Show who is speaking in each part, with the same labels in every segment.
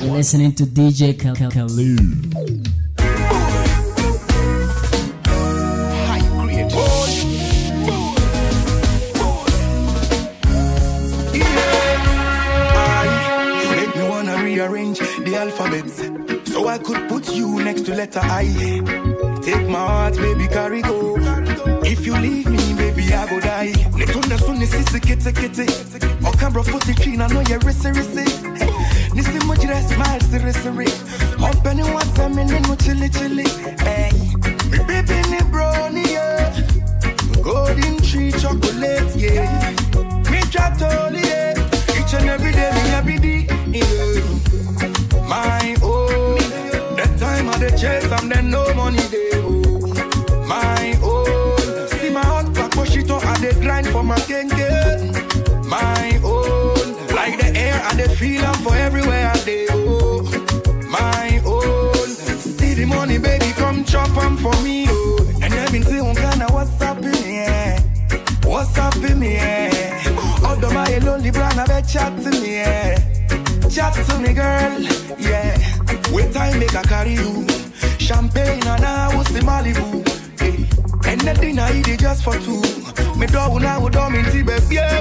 Speaker 1: You're listening to DJ Khalid.
Speaker 2: Rearrange the alphabets so I could put you next to letter I. Take my heart, baby, carry go. If you leave me, baby, I go die. Netunda sunni sisi kete kete. Okambro footy clean, I know you're risi. Nisi mujira smile, siri. Open one time and then no chili. Hey, me baby ni brownie, yeah. Golden tree chocolate, yeah. Me chatoli, yeah. Each and every day, me happy day. My own, that time of the chase, I'm then no money day. My own, see my heart back, push it on, I dey grind for my kenge. My own, like the air, I dey feel am for everywhere I dey. My own, see the money, baby, come chop am for me. And everything kinda what's up in me, yeah. What's up in me, yeah. Although my lonely brand, I bet chat to me, yeah. Chat to me, girl, yeah. Wait time make I carry you. Champagne and I was the Malibu, hey. And the dinner I eat it just for two. Me dog now would come in baby, yeah.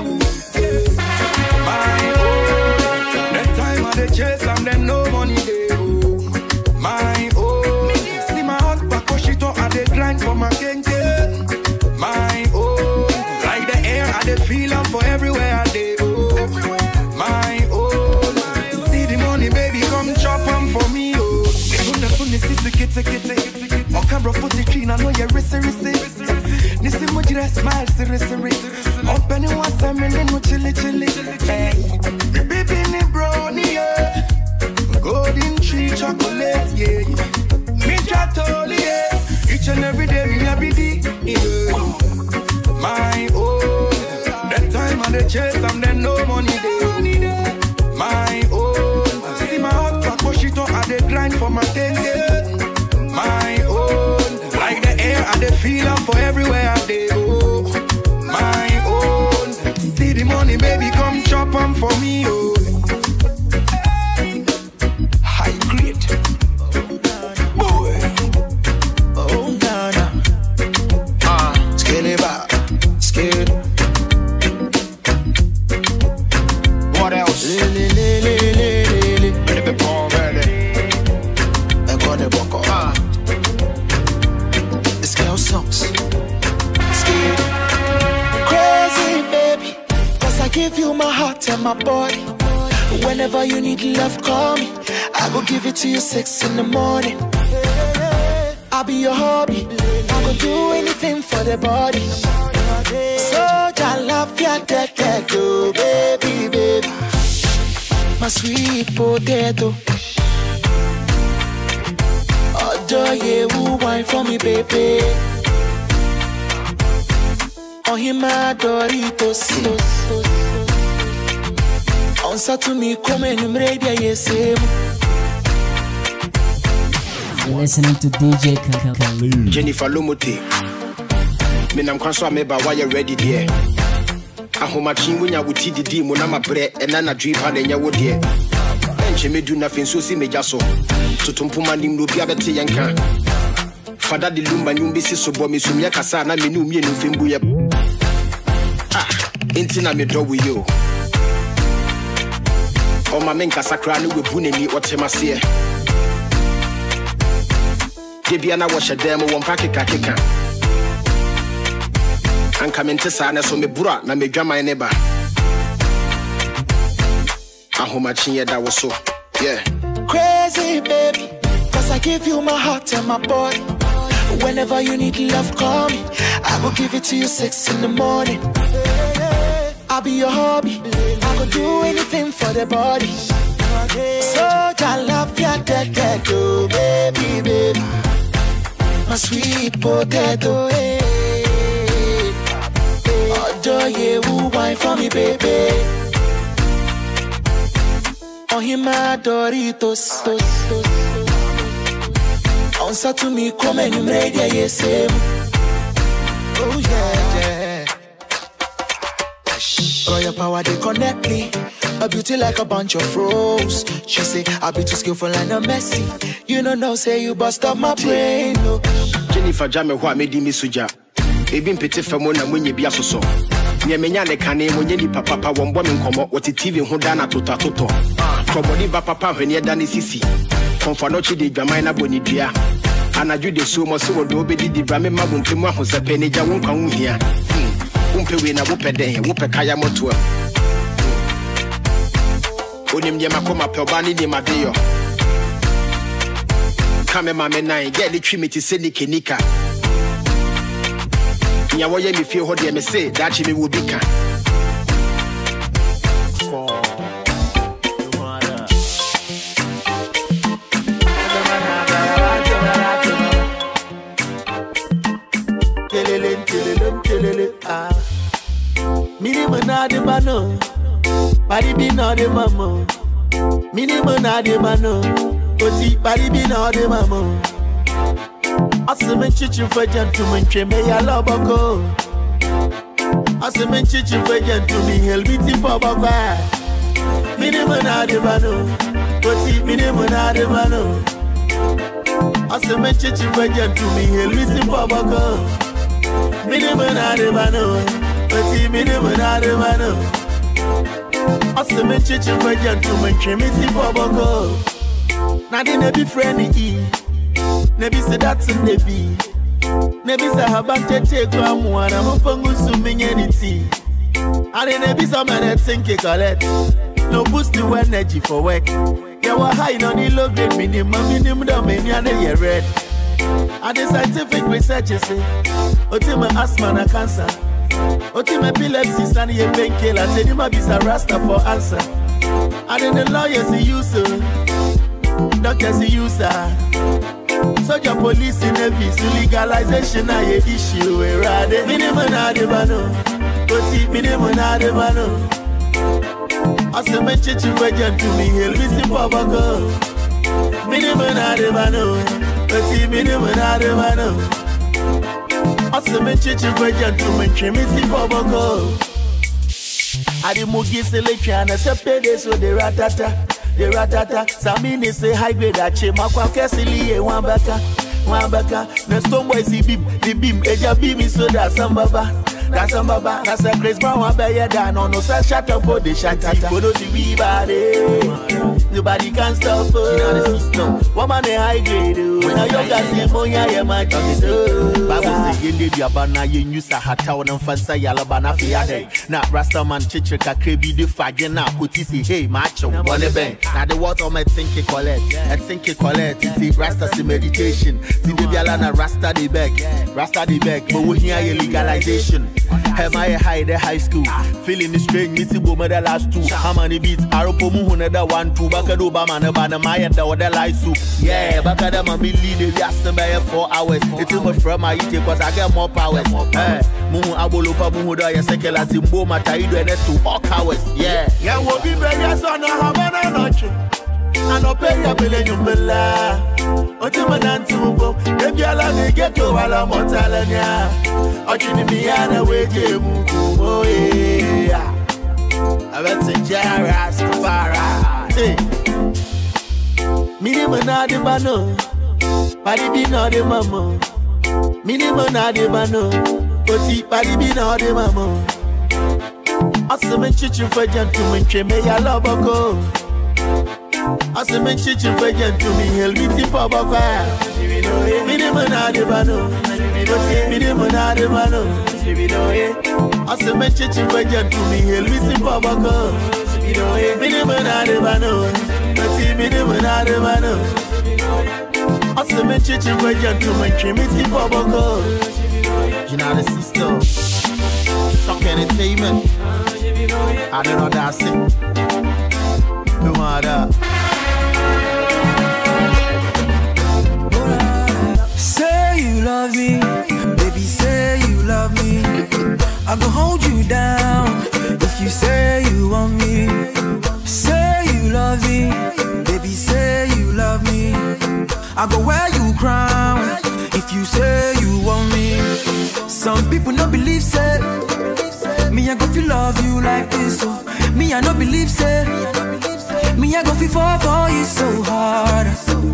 Speaker 2: My own, that time of the chase, I'm then no money day. My own, see my heart back, push it on, I dey grind for my kenge. My own, like the air, I dey feel am for everywhere I dey. My own, see the money, baby, come chop am for me, oh. Sunni sisi kete. Okambro footy clean, I know you're risi. Nisi mujira smile, siri. Open one time and then no chili. Hey, me baby ni brownie, yeah. Golden tree chocolate, yeah. Me chatoli, yeah. Each and every day, me happy day, yeah. My own, that time of the chase, I'm then no money day. My own, see my heart back, push it on, I dey grind for my kenge. My own, like the air, I dey feel am for everywhere I dey. My own, see the money, baby, come chop am for me, oh. High grade, boy. Oh, Nana. Skinny back, scared. What else? Ready be born ready. I'm gonna walk on. This girl sucks. Scared. Crazy baby, 'cause I give you my heart and my body. Whenever you need love, call me. I will give it to you 6 in the morning. I'll be your hobby. I will do anything for the body. So I love ya, oh, baby. My sweet potato. Adore you, wine for me, baby. Oh, him my Doritos. Answer to me, come and ready, yes.
Speaker 1: You're listening to DJ Khalid.
Speaker 3: Jennifer Lomote. Minam Kwanswa meba why you ready there. Ahoma chin when ya wuti di monama bre and nana drip and ya would there. Enche me do nothing so see me jaso. To tumpuma nim no bia bete yanka. Fada di lumba nyumbi si so bo me sumya kasa na me no mi no fembu ye. Ah, intina me do with you. O ma men kasa kra no we bu ni otemase. Debia na wo shedem wo mpake kakeka. Anka mente sa na so me bura na me dwaman ne ba. Ahoma chinye da wo so. Yeah.
Speaker 2: Crazy baby, 'cause I give you my heart and my body. Whenever you need love, call me. I will give it to you 6 in the morning. I'll be your hobby. I will do anything for the body. So I love ya, oh, baby. My sweet potato, adore you, wine for me, baby. Oh, him my Doritos. Answer to me, come and ready, yes. Oh, yeah. Oh, your power, they connect me.
Speaker 4: A beauty like a bunch of roses. She say, I be too skillful and I'm messy. You don't know, say you bust up my brain, no.
Speaker 3: Jennifer Jame, who made me suja. Even petty famona when you be a so. Near Menyane Cane, when you papa, one woman come up, what the TV Hondana Tota Toto. Probably papa when you're done sissy. Confanochi de Jamina Bonidia. And I do the so much so do be the Bramma Bumpima was a penny, I won't come here. Wumpe win a whoop day, whoop a kaya motua. Unim Yamakoma Pelbani de Madeo. Come, mamma, nine, get the trimity Sydney Kenika. Yawoye me feel what they say, that she will be can.
Speaker 5: Minimonade mano, pari binade mamo. Minimonade mano, oti pari binade mamo. Asemen chichi for gentlemen, cheme ya loboko. Asemen chichi for gentlemen, helbiti for baba. Minimonade mano, oti minimonade mano. Asemen chichi for gentlemen, helbiti for baba. Minimonade mano. Minimonade mano. Asemen chichi for gentlemen, chemisi for baba. Nadi nebi friendly e. Nebi say that's a nebi. Nebi say habante take one one. I'm up on suminity. And nebi some man think it collect. No boost to energy for work. You were high on the low grade minimum domain and red. And the scientific research say, Otima asthma and cancer. Otima epilepsy stand a painkiller. Say you might be a rasta for answer. And then the lawyers use doctors use soldier police in Navy, so legalization na ye issue we rade. Minimonade mano, oti minimonade mano. Asemen chichi for gentlemen, helbiti for baba. Minimonade mano, oti minimonade mano. Asemen chichi for gentlemen, chemisi for baba. Adi mugi selection, a sepede so de ratata. The ratata, Samini say high grade at Chema, Cassilie, one baka, the stone boy see beam, the beam, Eja beam is so that's some baba, that's a Chris Brown, one bear down on no such shut up for the shatata, for those we body, nobody can stop us, the system, woman a high grade, now you got see Moya, my Bible say, you Yabana, you use a hat town and fancy Yalabana Fiade, not Rastaman Chichika, Krebi, the fagin now, Kutisi, hey, macho, one bang. Now the water I think you collect, it's Rasta meditation. See the Bialana Rasta the back, but we hear your legalization. Am I high the high school? Feeling the strange, meet the the last two. How many beats? Aropo Muhuna, 1, 2, Bakado Bama, Maya, the light soup. Yeah, Bakada Mami lead the Rasta by 4 hours. It's in my from my eating because I get more powers. Mumu Abolopa Muhuda, Sekela Timbo, Mataido, and that's 2 hours. Yeah, we'll be ready, son of Havana. And I'll pay your billion bella. Otimanantubo, if you allow me get to Walla Montalania, Ochiniana, wait, oh, yeah. I bet to Jaras to Farah. Minimonade mano, Padibino mamo. Minimonade mano, Oti Padibino de mamo. Asemen chichi for gentlemen, cheme ya loboko. Asemen chichi for gentlemen, helbiti for baba. Minimonade mano, minimonade mano. Asemen chichi for gentlemen, helbiti for baba. Minimonade mano, minimonade mano. Asemen chichi for gentlemen, chemisi for baba. You know the system, shock entertainment. I don't know that's it. No matter.
Speaker 6: Say you love me, baby. Say you love me. I go hold you down if you say you want me. Say you love me, baby. Say you love me. I go wear you crown if you say you want me. Some people no believe say me I go feel love you like this, oh. Me, I no believe, say. Me, I go feel fall for you so hard.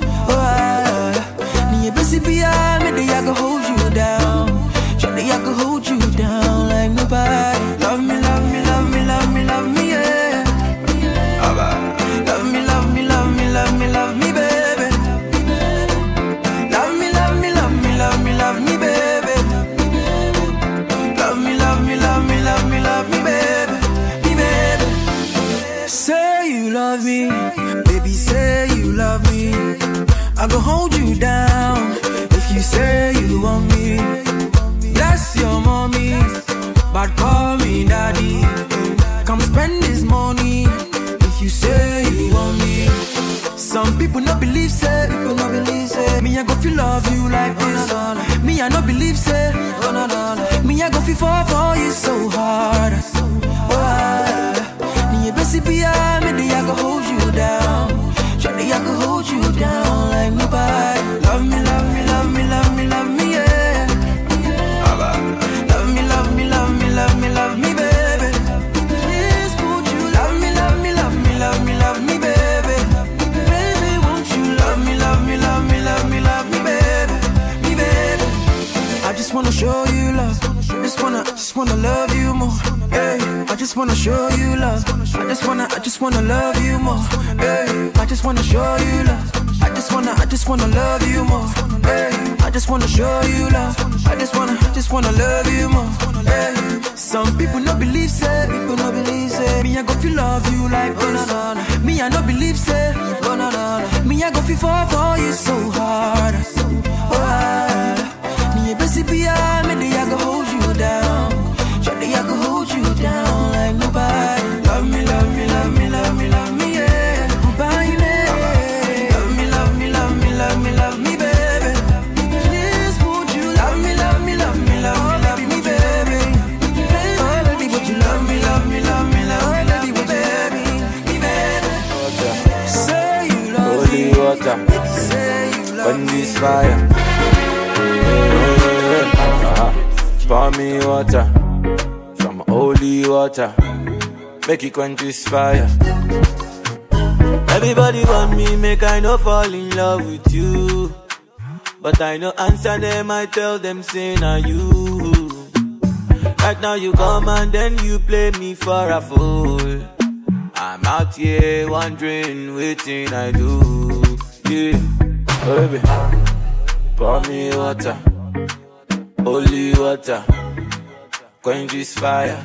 Speaker 6: Me, baby, I go hold you down. Surely I go hold you down like nobody. Love me, love me, love me, love me, love me, yeah. Love me, love me, love me, love me, love me, baby. Love me, love me, love me, love me, love me, baby. Love me, love me, love me, love me, love me, baby. Me, baby. Say you love me, baby, say you love me. I go hold you down if you say you want me. Bless your mommy, but call me daddy. Come spend this money if you say you want me. Some people no believe, say. People no believe, say. Me, I go feel love you like this. Me, I no believe, say. Me, I go feel fall for you so hard. Me, baby, I go hold you down. Surely I go hold you down like nobody. Love me, love me, love me, love me, love me, yeah. Love me, love me, love me, love me, love me, baby. Please won't you love me, love me, love me, love me, love me, baby. Baby, won't you love me, love me, love me, love me, love me, baby, me, baby. I just wanna show you love. Just wanna love you more. Hey, I just wanna show you love. I just wanna love you more. Hey, I just wanna show you love. I just wanna love you more. Hey, I just wanna show you love. I just wanna love you more. Hey, some people no believe, say. People no believe, say. Me, I go feel love you like this. Me, I no believe, say. Me, I go feel fall for you so hard. Me, baby, I go hold you down. Surely I go hold you down like nobody. Love me, love me, love me, love me, love me, yeah. Baby, love me, love me, love me, love me, love me, baby. Please won't you love me, love me, love me, love me, love me, baby. Oh, baby, would you love me, love me, love me, love me, love me, baby, me, baby. Say you love me, baby, say you love me.
Speaker 7: This fire. Pour me water, some holy water, make it quench this fire. Everybody want me, make I no fall in love with you. But I no answer them, I tell them say na you. Right now you come and then you play me for a fool. I'm out here wondering, waiting I do. Yeah, baby, pour me water. Holy water, quench this fire.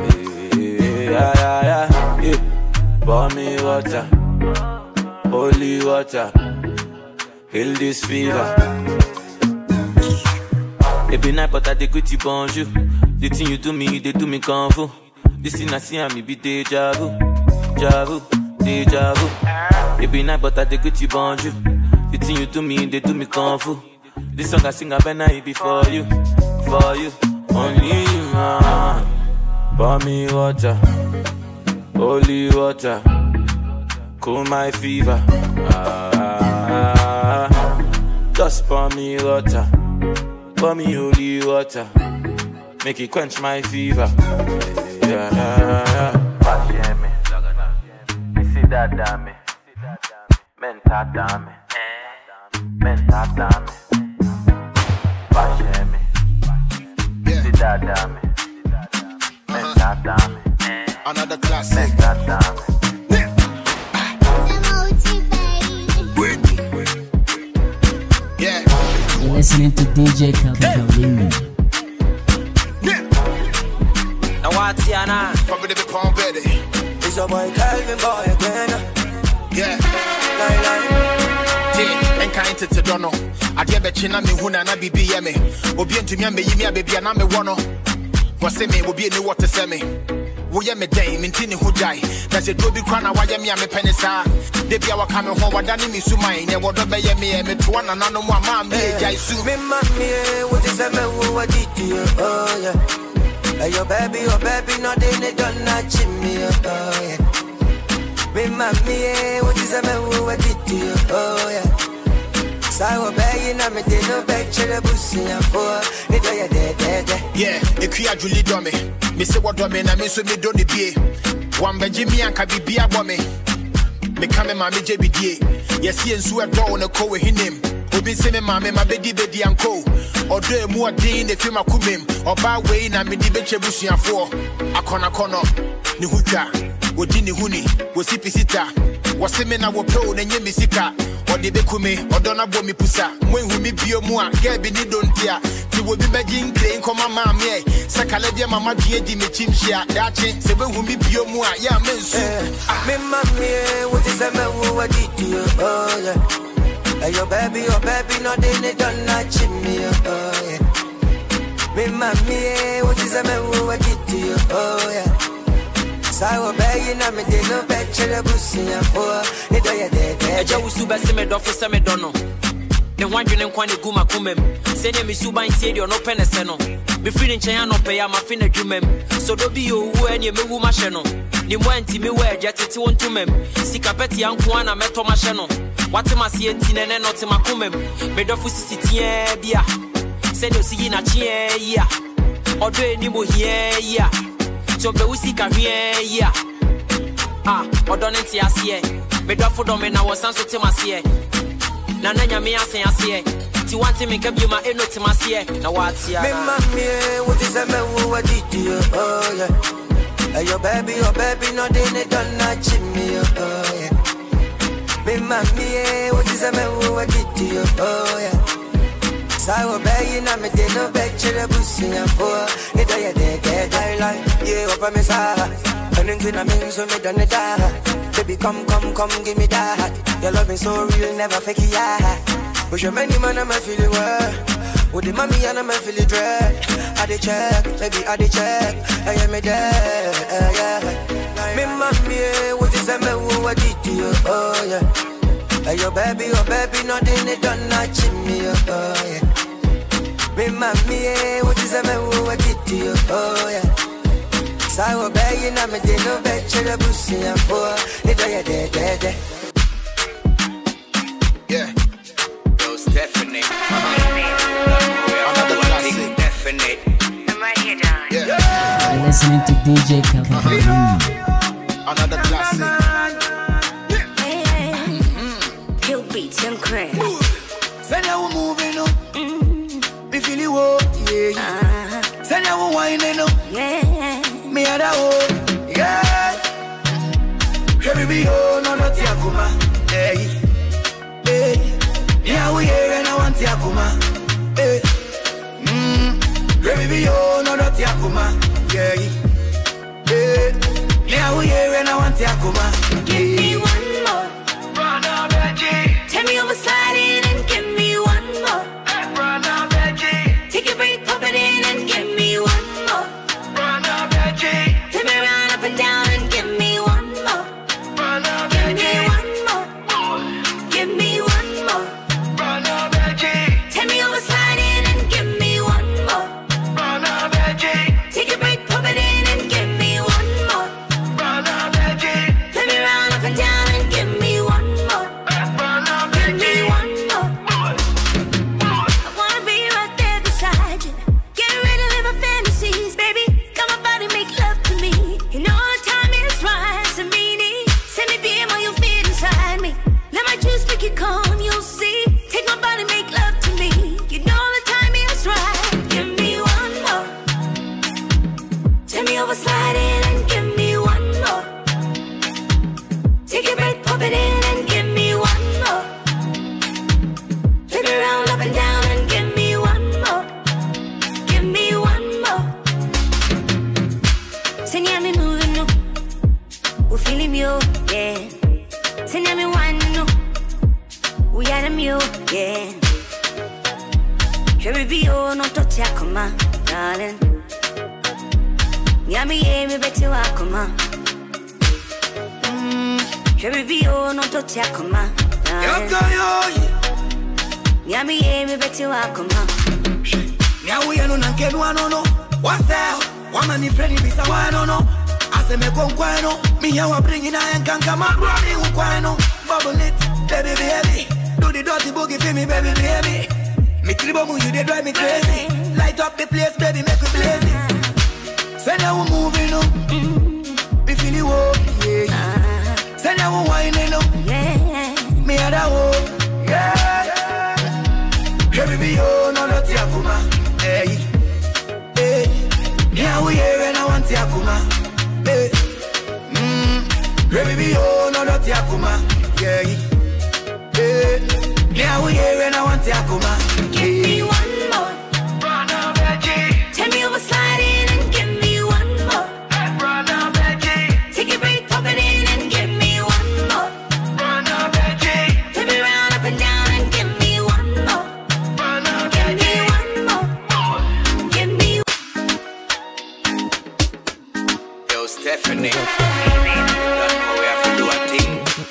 Speaker 7: Yeah. Pour me water, holy water, heal this fever. Every night, but I take you bonjour. The thing you do me, they do me kung fu. This thing I see, I me be deja vu, deja vu. Every night, but I take you bonjour. The thing you do me, they do me kung fu. This song I sing, I better it be for you, only you, man. Pour me water, holy water, cool my fever. Just pour me water, pour me holy water, make it quench my fever. Yeah. Me see that damn me, mental damn me.
Speaker 3: Another classic. Yeah.
Speaker 1: You're listening to DJ Kalu.
Speaker 8: Now what's your name?
Speaker 3: Probably the big palm ready.
Speaker 8: It's a boy Calvin boy again.
Speaker 3: Yeah.
Speaker 8: Lie.
Speaker 3: And kind to Dono. I get bet China me huna na BBM. Obi and Jimmy me baby and I'm a one. Was me will be new water semi. We am a dame in Tini Hujai. That's a Toby Crana, why am I penisa? They be our coming home, what done me to mine, and what obey me and me to one and another one, mammy. I sue me, mammy. What is a man who I did to you? Oh, yeah. Your baby, not in it, don't notch me. Oh, yeah. Me, mammy, what is a man who I did to you? Oh, yeah. So I obey
Speaker 8: you know me did no picture the pussy and for it you dead.
Speaker 3: Yeah, Ekia Julie Domme. Me say what Domme na me so me don't be. One be Jimmy and Kabi be a bombe. Me come ma me JBD. Yes, he and Sue door on a co with him. Obi say me mama my bedi and co. Or do more day the film akumim. Or by way na me di beche busi and for. Akona kono. Ni huka. Wodi ni huni. Wosi pisita. Wase me na wo pro na nye misika. Or the bekume. Or dona bo mi pusa. Mwen hu mi bio mua. Gebi ni dontia. Ti wo bi begin crane koma mama. Sakaledia mama die di me chimshia. Dache. Se we hu mi bio mua. Ya mensu.
Speaker 8: Me mama, what is a man who I did to you? Oh yeah. Your baby, no they don't touch me. Oh yeah. Me mommy, what is a man who I did to you? Oh yeah. So I obey you, me they no picture the pussy and for it. I just to be me doff for me don't know. The one you name Kwani Guma Kumem. Send me Suba and say you're no penaseno. Be free in China, no pay, I'm a finna jumem. So don't be you when you move my channel. Ni mwanti mi we jati won to mem. Sikapeti anko na meto ma channel. Wati ma si entine ne not ma kumem. Me do fu sisitie bia. Send you see na chie ya. Odo eni mo hie ya. So be usi ka hie ya. Ah, odo nti asie. Me do fu do me na wosanso te masie. Na nanya me ase. Ti wanti me kebi ma eno te masie. Na wati ya. Me mama, what is a man who I did to you? Oh yeah. Your baby, no they don't touch me. Oh yeah. Me mommy, what is a man who I did to you? Oh yeah. So I obey you, now me did no picture the pussy and for it. Dead. I like you up on me side. And into the mean so me done it die. Baby, come, give me that. Your loving so real, never fake it, yeah. But your many man, I'm feeling well. With the mommy and I'm feeling dread. I dey check, baby, I dey check. I am me there, yeah. Me mommy, what is a man who I did to you? Oh yeah. Your baby, no they don't touch me. Oh yeah. Me mommy, what is a man who I did to you? Oh yeah. So I obey you, now me dey no picture the pussy and for it. Dead.
Speaker 3: Yeah.
Speaker 8: Yo, Stephanie.
Speaker 1: You're listening to DJ Kalu.
Speaker 3: Another classic.
Speaker 9: Hill beats and crash.
Speaker 8: Send you moving up. Me feel you up, yeah. Send you whining up.
Speaker 9: Yeah.
Speaker 8: Me had a hope, yeah. Baby, be on no tiakuma. Hey. Yeah, we here and I want tiakuma. Hey. Baby, be on no tiakuma. Yeah. Yeah, we here and I want tiakuma.
Speaker 9: Give me one more.
Speaker 8: Brother Veggie.
Speaker 9: Tell me over sliding and give me one more.
Speaker 8: Brother Veggie.
Speaker 9: Take a break, pop it in and give me one more.
Speaker 8: Brother Veggie.
Speaker 9: Flip me around up and down and give me one more.
Speaker 8: Brother
Speaker 9: Give me
Speaker 8: Veggie.
Speaker 9: one more. Give me one more.
Speaker 8: Brother Veggie.
Speaker 9: Tell me over sliding and give me one more.
Speaker 8: Brother Veggie.
Speaker 9: Take a break, pop it in and give me one more.
Speaker 8: Brother Veggie.
Speaker 9: Flip me around up and down and give me one more.
Speaker 8: Brother
Speaker 9: Give me
Speaker 8: Veggie.
Speaker 9: one more. I wanna be right there beside you. Get ready to live my fantasies, baby. Come on, body, make love to me. You know the time is right, so meaning. Send me beam while you fit inside me. Let my juice make you calm, you'll see. Take my body, make love to me. You know the time is right. Give me one more. Tell me over sliding and give me one more. Take a break, pop it in and give me one more. Flip it around up and down and give me one more. Give me one more. Senya me moving no. We feeling you, yeah. Senya me one no. We are them you, yeah. Here we be oh no touch ya come on, darling. Nyami ye me beti wa come on. Here we be oh no touch ya come on, darling. Nyami ye me beti wa come on.
Speaker 8: Now we are no nanke no. What's that? Woman ni friendly bisa wa no. Ase me konkwano. Me ya wa bring in and can come and run in kwano. Bubble it, baby. Do the dirty boogie for me, baby. Me tribomu, you they drive me crazy. Light up the place, baby, make we blaze it. Say now we moving up. Me feel it, oh, yeah. Say now we winding up. Me had a oh, yeah. Hey, baby, oh, no, not Yakuma. Hey, hey. Here we here and I want Yakuma. Hey, hey, baby, oh, no, not Yakuma. Yeah, hey. Here we here and I want Yakuma.
Speaker 9: Give me one more. Tell me over sliding and give me one more. Take a break, pop it in and give me one more. Flip it round, up and down and give me one more. Give me one more. Give me
Speaker 8: Yo, Stephanie. Don't know where to do a thing.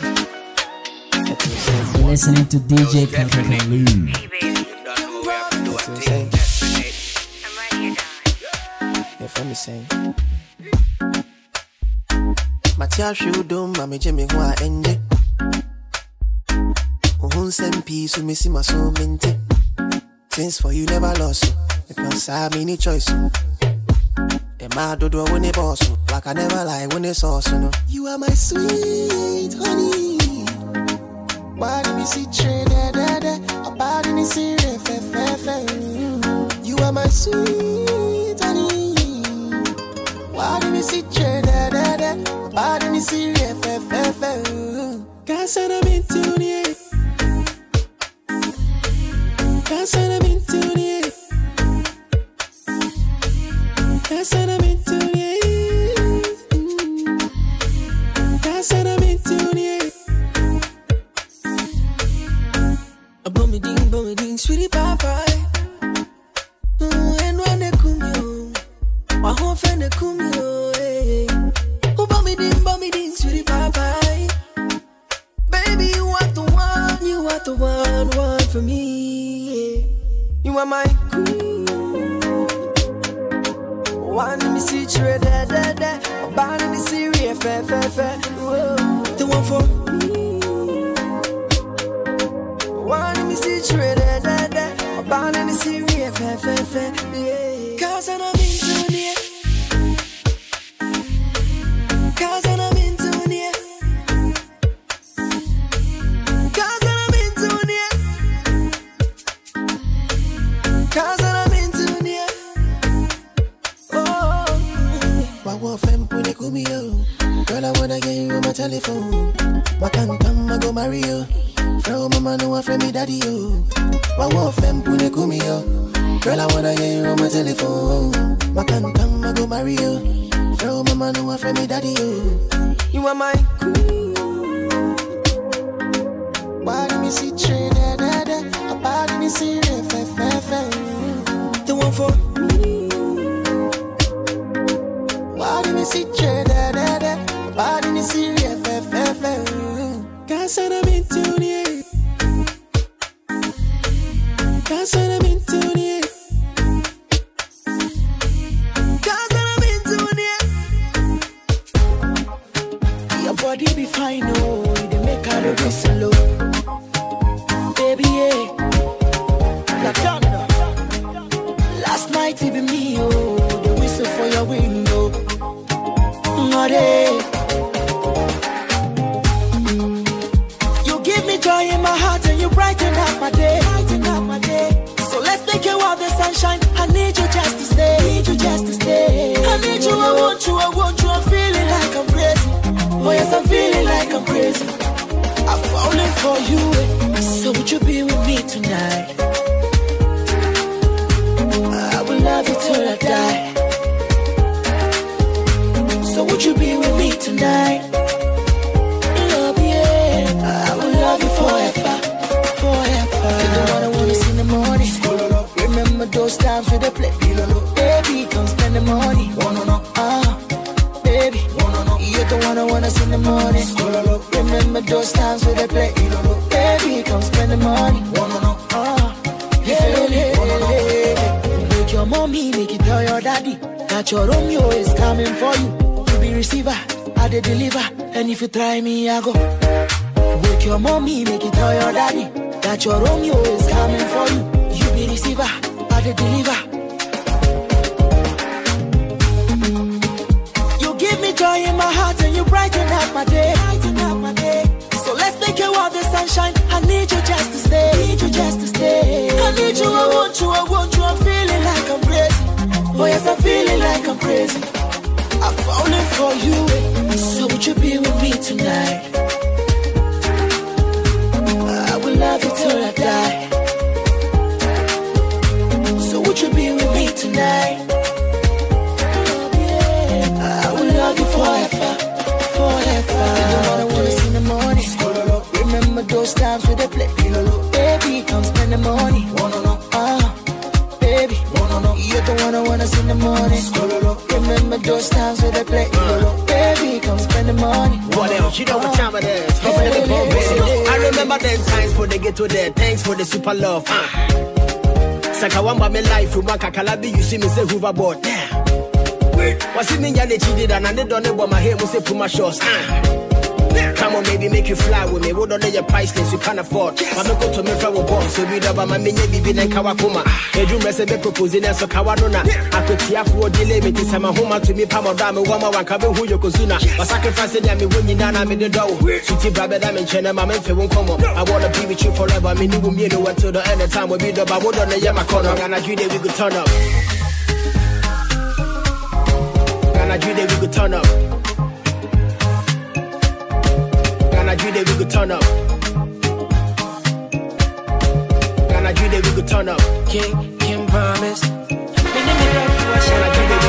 Speaker 1: You're listening to DJ Kalu.
Speaker 10: Me sing. Matia shudum mami jemi hua enje. Uhun sem peace me see my soul minty. Things for you never lost. Because I have any choice. Emma do when it boss. Like I never lie when it's awesome. You are my sweet honey. Why did me see trade da? About any serious fe. You are my sweet honey. Why do we see da? Why do we see fe? Can't I'm in tune yet. Can't I'm in tune yet. Can't I'm in tune yet. Can't I'm in tune yet. A bummy ding, sweetie papa. And when they come you. My whole friend they come yo, eh. Who bummy ding, sweetie papa. Baby, you are the one for me. Yeah. You are my queen. One me see trade da. About me see real fe. The one for me. One me see trade da. About me see real fe. Yeah. Cause I'm into it. Cause I'm into it. Cause I'm into it. Cause I'm into it. Oh, my wolf and put me yo. Girl, I wanna get you on my telephone. My can't come, I go marry you. Throw mama no one from me daddy yo. My wolf and put me yo. Girl, I wanna get you on my telephone. My can't come, I go marry you. Throw mama no one from me daddy yo. You are my queen. Why do me see trade da? About me see fe. The one for me. Why do me see trade da? About me see fe. Cause I'm into it. Cause I'm into it. Body be fine, oh, they make her look slow. Baby, yeah, last night it be me, oh, the whistle for your window. You give me joy in my heart and you brighten up my day. So let's make it while the sunshine. I need you just to stay. I need you, I want you, I'm feeling like I'm crazy. Oh yes, I'm feeling like I'm crazy. I'm falling for you. So would you be with me tonight? I will love you till I die. So would you be with me tonight? Love, yeah. I will love you forever. You're the one I wanna see in the morning. Remember those times with the play. Baby, come spend the money. Baby, you're the one I wanna see in the morning. Remember those times with the play. Baby, come spend the money. Make your mommy, make it tell your daddy that your Romeo is coming for you. You be receiver, I dey deliver. And if you try me, I go. Wake your mommy, make it tell your daddy that your Romeo is coming for you. You be
Speaker 4: deliver, I dey deliver. You give me joy in my heart and you brighten up my day. So let's make it all the sunshine. I need you just to stay. I need you, I want you, I'm feeling like I'm crazy. Oh yes, I'm feeling like I'm crazy. I'm falling for you, so would you be with me tonight? I will love you till I die. So would you be with me tonight? I will love you forever. I wanna see the morning. Remember those times with the play. Baby, come spend the money. Baby, you're the one I wanna see in the morning. Remember those times with the play. Baby, come spend the money.
Speaker 3: What else? You know what time it is. I remember them times for the ghetto there. Thanks for the super love. Sakawamba me life from Makakalabi. You see me say hoverboard. What's it mean? They cheated and I don't know what my hair was say put my shorts. Come on, baby, make you fly with me. What don't know your price list you can't afford. I'm not going to me from a box. So we don't have my mini baby and Kawakuma. They do mess me proposing as a Kawanona. I could see for delay me to send my home to me. Pamadama, one coming who you Kozuna. Or sacrificing me when you down, I'm in the door. Sweetie, brother, I'm in China, my man, won't come up. I want to be with you forever. I mean, you will know until the end of time. We'll be the Bawood on the Yama corner. And I dream that we could turn up. I dream that we could turn up. I dream that we could turn up. And I dream that we could turn up.
Speaker 6: King promise.
Speaker 3: And I dream that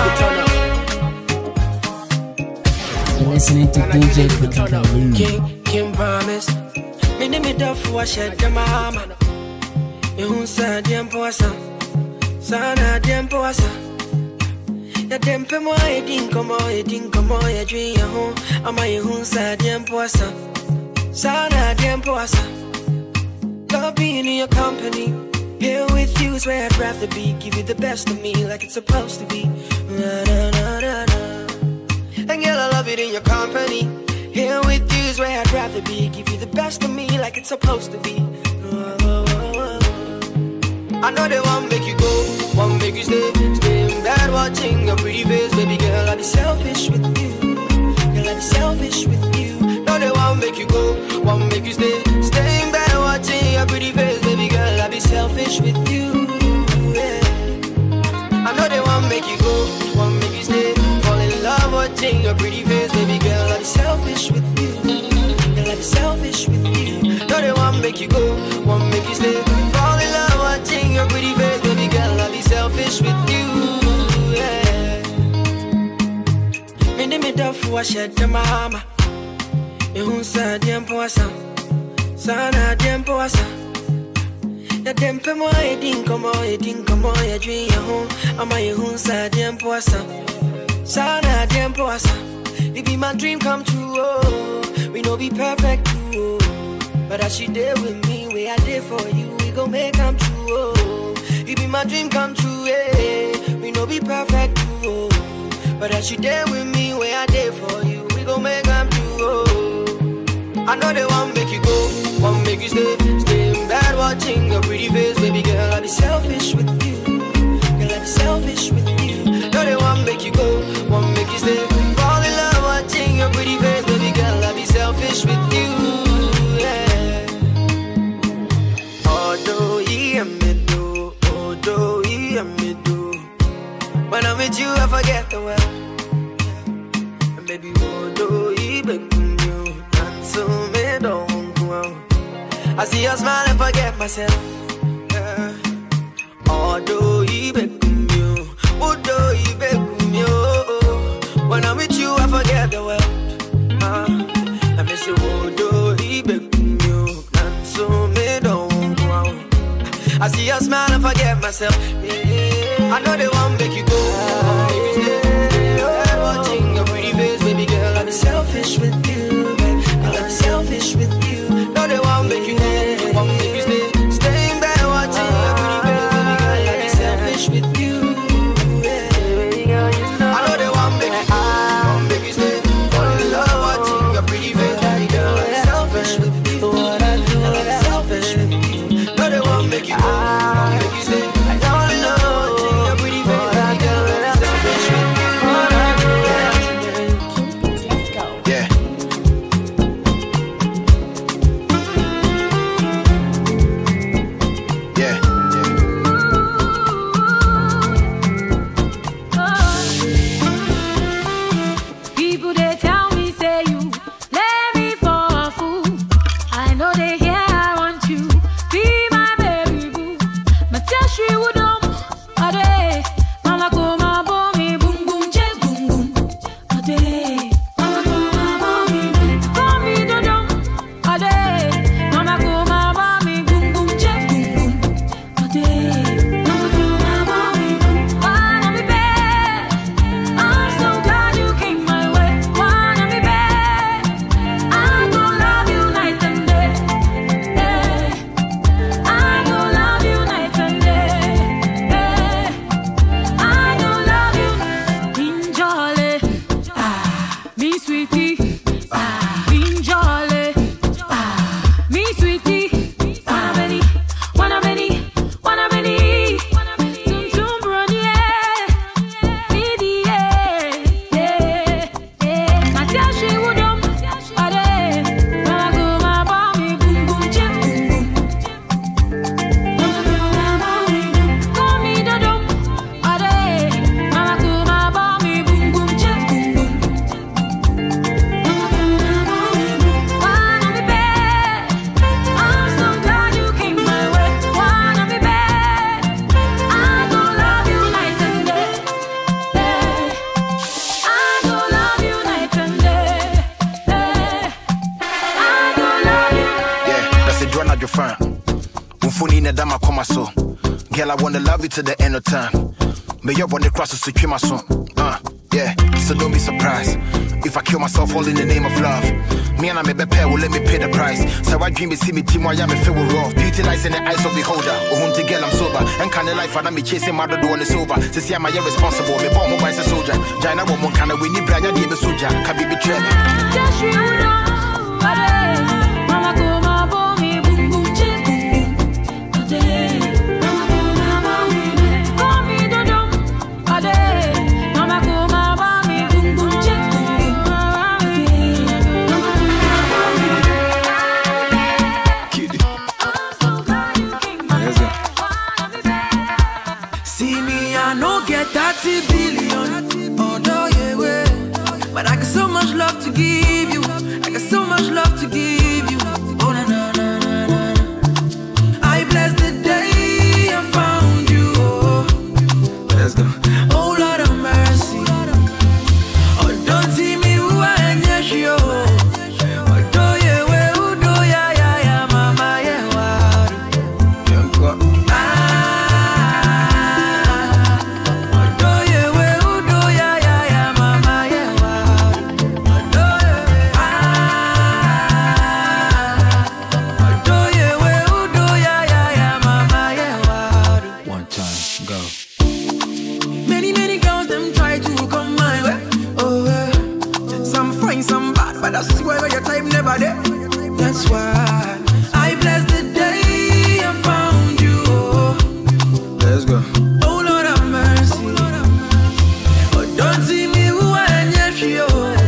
Speaker 3: we could turn up.
Speaker 1: You're listening to DJ Kalu.
Speaker 6: King promise. Me name it up for a shed the mama. You who said them poisa. Sana them poisa. Ya dempe mo edin komo ya dream ya home. Ama you who said them poisa. Sana dem poisa. Love being in your company. Here with you is where I'd rather be. Give you the best of me like it's supposed to be. Na, na, na, na, na. And girl, I love it in your company. Here with you is where I'd rather be. Give you the best of me like it's supposed to be. I know they won't make you go, won't make you stay in bed watching your pretty face. Baby girl, I'll be selfish with you. Girl, I'll be selfish with you. No, they won't make you go, won't make you stay in bed watching your pretty face. Baby girl, I'll be selfish with you. Yeah. I know they won't make you go, won't make you stay. Fall in love watching your pretty face. Baby girl, I'll be selfish with you. Girl, I'll be selfish with you. No, they won't make you go, won't make you stay. Fall in love watching your pretty face. Baby girl, I'll be selfish with you. Yeah. Me name it up for a shed the mama. You who said them poisa. Sana them poisa. Ya dempe mo edin komo ya dream ya home. Ama you who said them poisa. Sana them poisa. It be my dream come true. Oh, we no be perfect too. Oh. But as she there with me, where I did for you, we gon' make come true. Oh, it be my dream come true. Yeah, we no be perfect too. Oh. But as she there with me, where I did for you, we gon' make come true. Oh. I know they won't make you go, won't make you stay in bed watching your pretty face. Baby girl, I'll be selfish with you. Girl, I'll be selfish with you. No, they won't make you go, won't make you stay. Fall in love watching your pretty face. Baby girl, I'll be selfish with you. Yeah. Although me do. When I'm with you, I forget the world. And baby, I see you smile and forget myself. Yeah. When I'm with you, I forget the world. I miss you. I see you smile and forget myself. Yeah. I know they won't make you go. Make you stay watching your pretty face, baby girl. I'll be selfish with you, baby. I'll be selfish with you. No, they won't make you go. Won't make you stay in bed watching your pretty face, baby girl. I'll be selfish with you. Yeah. I know they won't make you go. Won't make you stay. Fall in love watching your pretty face, baby girl. I'll be selfish with you. I'll be selfish with you. No, they won't make you go. Won't make you stay.
Speaker 3: not your friend. Unfuni na dama koma so. Girl, I wanna love you to the end of time. May you want the crosses to kill my son. Yeah, so don't be surprised if I kill myself all in the name of love. Me and I may be pair will let me pay the price. So I dream see me team why I'm a feel rough. Beauty lies in the eyes of beholder. Oh, home to girl, I'm sober. And kind of life, and I'm chasing my door when it's over. To see I'm irresponsible. Me bomb by a soldier. Jana woman kind of winnie brand, you're the soldier. Can be betrayed. Mama go, my boy, boom, boom, chip, boom, boom.
Speaker 6: But I got so much love to give you. I got so much love to give you. Oh na na na na na. I bless the day I found you. Oh. Let's go. Oh Lord of mercy. Oh don't see me who I am yet you. Oh do ye we who do ya ya ya mama ye wa. But I swear your time never there. That's why I bless the day I found you. Let's go. Oh Lord have mercy. Oh don't see me who I am yet you.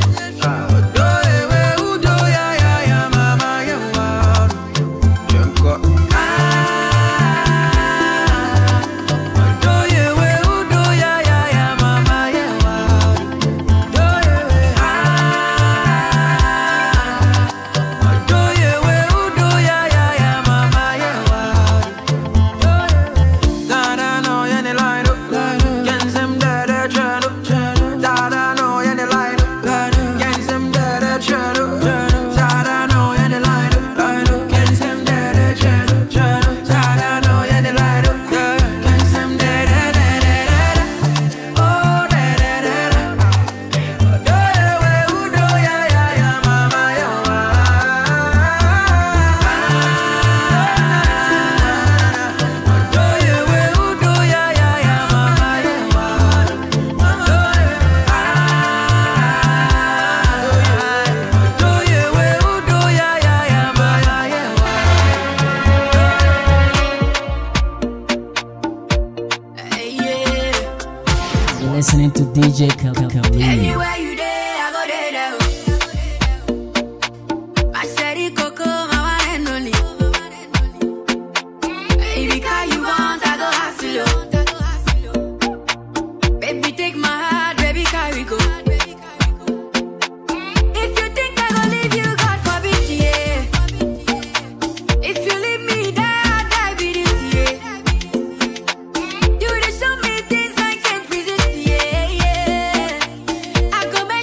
Speaker 1: Listening to DJ Khalid.
Speaker 9: Anywhere you there, I go there. I said it, Coco, my one and only. Baby, cause you want, I go hustle. Baby, take my heart, baby, carry go. If you think I go leave you, God forbid, yeah. If you leave me, die, I die, be this, yeah. You just show me things I can't resist, yeah. I go back.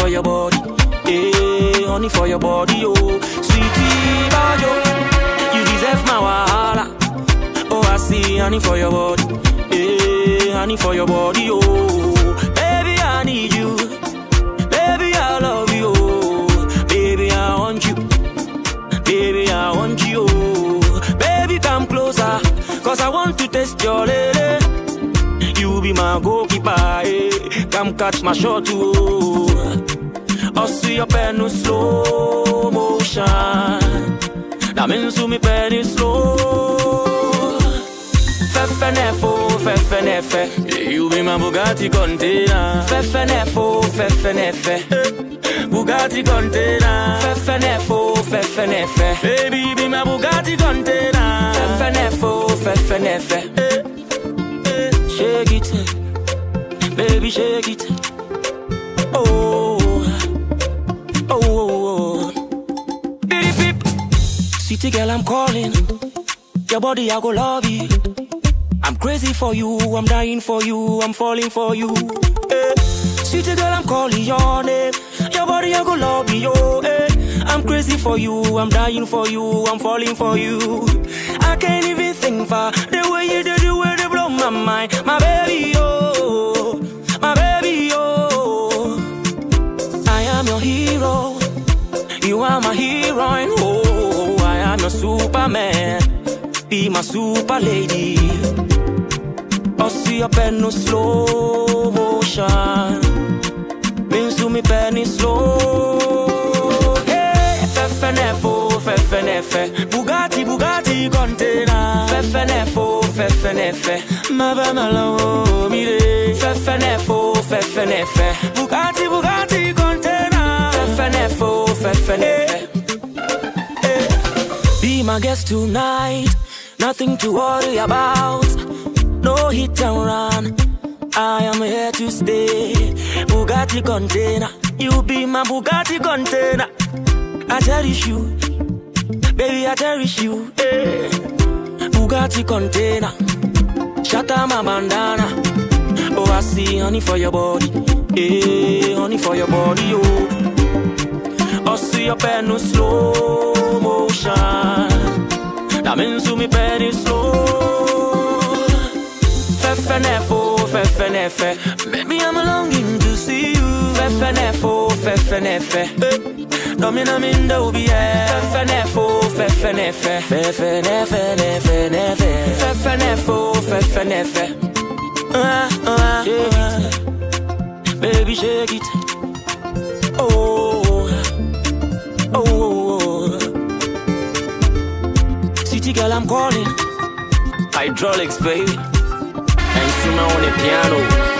Speaker 11: for your body. Eh, honey for your body, oh. Sweetie, bajo, you deserve my wahala. Oh, I see honey for your body. Eh, honey for your body, oh. Baby, I need you. Baby, I love you. Baby, I want you. Baby, I want you. Baby, come closer, cause I want to taste your lady. You be my goalkeeper, eh. Come catch my shot, too. I see your pen in slow motion. That means you me pen in slow. Fefenefo, fefenefe. You be my Bugatti container. Fefenefo, fefenefe. Bugatti container. Fefenefo, fefenefe. Baby, be my Bugatti container. Fefenefo, fefenefe. Shake it, baby, shake it. Oh, oh, oh. Diddy pip. City girl, I'm calling. Your body, I go love you. I'm crazy for you, I'm dying for you, I'm falling for you. City girl, I'm calling your name. Your body, I go love you. I'm crazy for you, I'm dying for you, I'm falling for you. I can't even think for the way you do the way they blow my mind. My baby, oh, my baby, oh. I am your hero, you are my heroine. Oh, I am your Superman, be my super lady. I see your pen no slow motion. Means to me pen is slow. Hey, fefenefo, fefenefe. Bugatti, Bugatti container. Fefenefo, fefenefe. Mavamalo, mire. Fefenefo, fefenefe. Bugatti, Bugatti container. Fefenefo, fefenefe. Hey. Be my guest tonight. Nothing to worry about. No hit and run. I am here to stay. Bugatti container. You be my Bugatti container. I cherish you, baby, I cherish you. Hey. Bugatti container. Shatter my bandana. Oh, I see honey for your body. Hey, honey for your body, oh. I see your pen no slow motion. That means you me pen is slow. Fefenefo, fefenefe. Maybe I'm longing to see you. Fefenefo, fefenefe. Domina minda ubi Fefenefo, fefenefe. Fefenefe, nefe. Fefenefo, fefenefe. Shake it, baby, shake it. Oh, oh, oh. City girl, I'm calling. Hydraulics, baby. And Sima on the piano.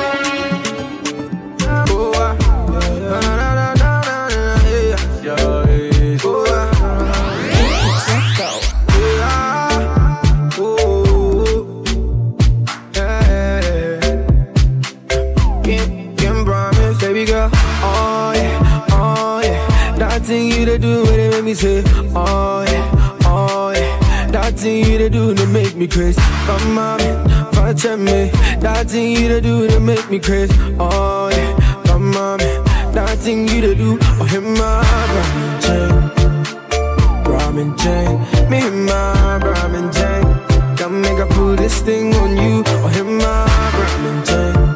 Speaker 12: Say, oh yeah, that thing you to do to make me crazy. Come on, watch me. That thing you to do to make me crazy. Oh yeah, come on, that thing you to do. Oh, him my ramen chain, me my ramen chain. Come make I put this thing on you. Oh, him my ramen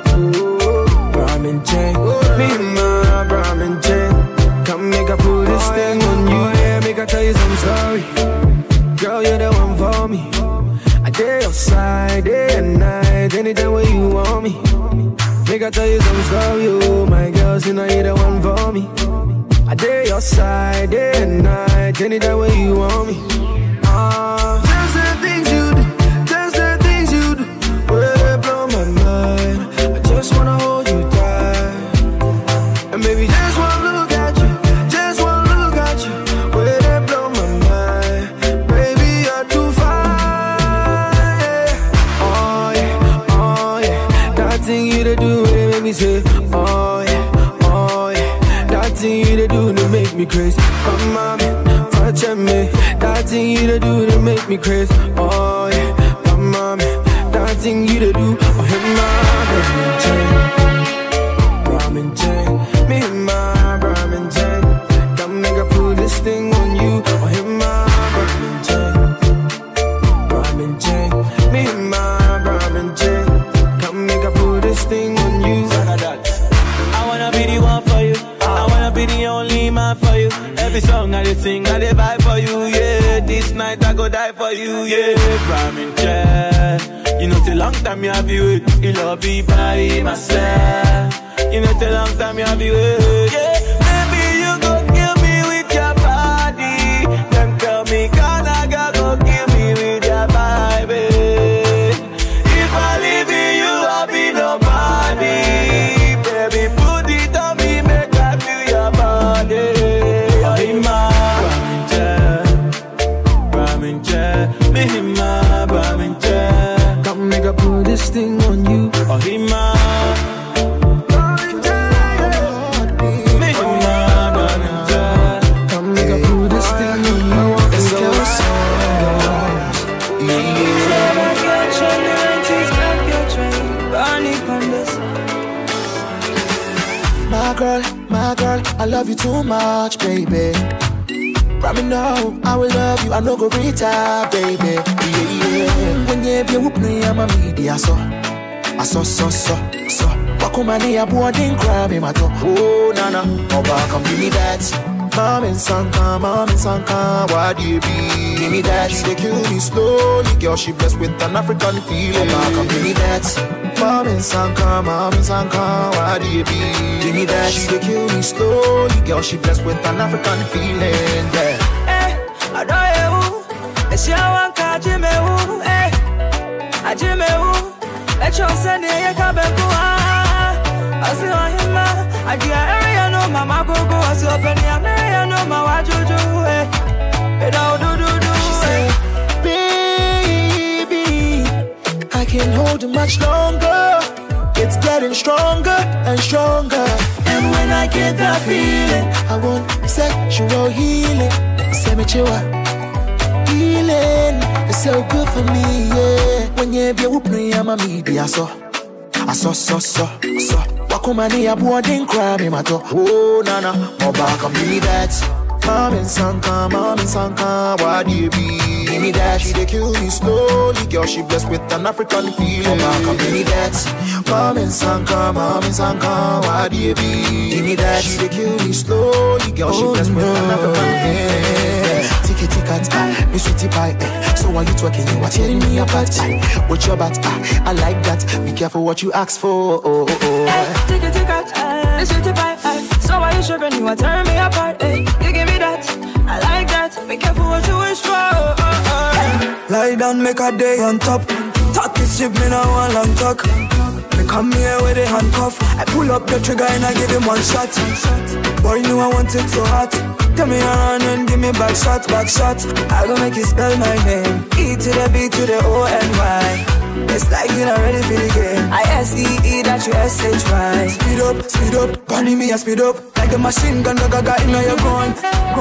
Speaker 12: chain, me my ramen chain. Come make I put this thing on you. I tell you some story. Girl, you're the one for me. I dare your side, day and night. Anytime when you want me. Make I tell you some story. Oh, my girl, you know you're the one for me. I dare your side, day and night. Anytime when you want me. Just the things you do. Just the things you do. Well, blow my mind. I just wanna hold you tight. And baby, just one look at you. Just one look at you. Say, oh yeah, that thing you to do to make me crazy. Come on, touch me. That thing you to do to make me crazy. Oh yeah, come on, that thing you to do. Oh, hit my ramen chain, me my
Speaker 7: the only man for you. Every song I sing, I dey vibe for you, yeah. This night I go die for you, yeah. Prime in chair. You know, it's a long time you have you wait. You love me by myself. You know, it's a long time you have you wait, yeah. Maybe you go kill me with your body. Then tell me, can I go kill me with your vibe, eh? If I leave you, I'll be nobody. Baby, put it on me, make I feel your body.
Speaker 12: Come make I put this thing on you.
Speaker 7: Oh, he my
Speaker 12: come make I put this thing on you. It's so my girl, I love you too much, baby. Promise now, I will love you, I no go retire, baby. Yeah. When you be with me, I'm a media, so. Wakumani, I'm boarding, crab in my toe. Oh, nana, Oba, come give me that. Mom and Sanka, why do you be? Give me that, they kill me slowly. Girl, she blessed with an African feeling. Oba, come give me that. Mom and Sanka, why do you be? Give me that, they kill me slowly. Girl, she blessed with an African feeling, yeah.
Speaker 6: I know you, it's your one card, Jimmy, eh? I Jimmy, let your send it, you come back. I see on him, I do area no mama go, I see open your area no mama, what you do, eh? It all do.
Speaker 12: She said, baby, I can't hold it much longer. It's getting stronger and stronger. And when I get that feeling, I want sexual healing. Cemetery healing. It's so good for me, yeah. When you be with me, I'm a media, so. Wakumani, I'm boarding, crab in my toe. Oh, nana, Oba, come give me that. Mom and Sanka, why do you be? Give me that, she they kill me slowly. Girl, she blessed with an African feeling. Oba, come give me that. Mom and Sanka, why do you be? Give me that, she they kill me slowly. Girl, she blessed with an African feeling. Ticket, me sweetie pie. So why you twerking? You are tearing me apart. With your butt, I like that. Be careful what you ask for.
Speaker 6: Ticket, me sweetie pie. So why you sugar? You are tearing me apart. You give me that, I like that. Be careful what you wish for. Lie down, make a day on top. Talk this shit, me now one long talk. Me come here with a handcuff. I pull up the trigger and I give him one shot. Boy, you know I want it so hot. Tell me around and give me back shot. I gon' make you spell my name. E to the B to the O-N-Y. It's like you're not ready for the game. I-S-E-E, that you S-H-Y. Speed up, bunny me a speed up. Like a machine gun, gaga, you know you're going.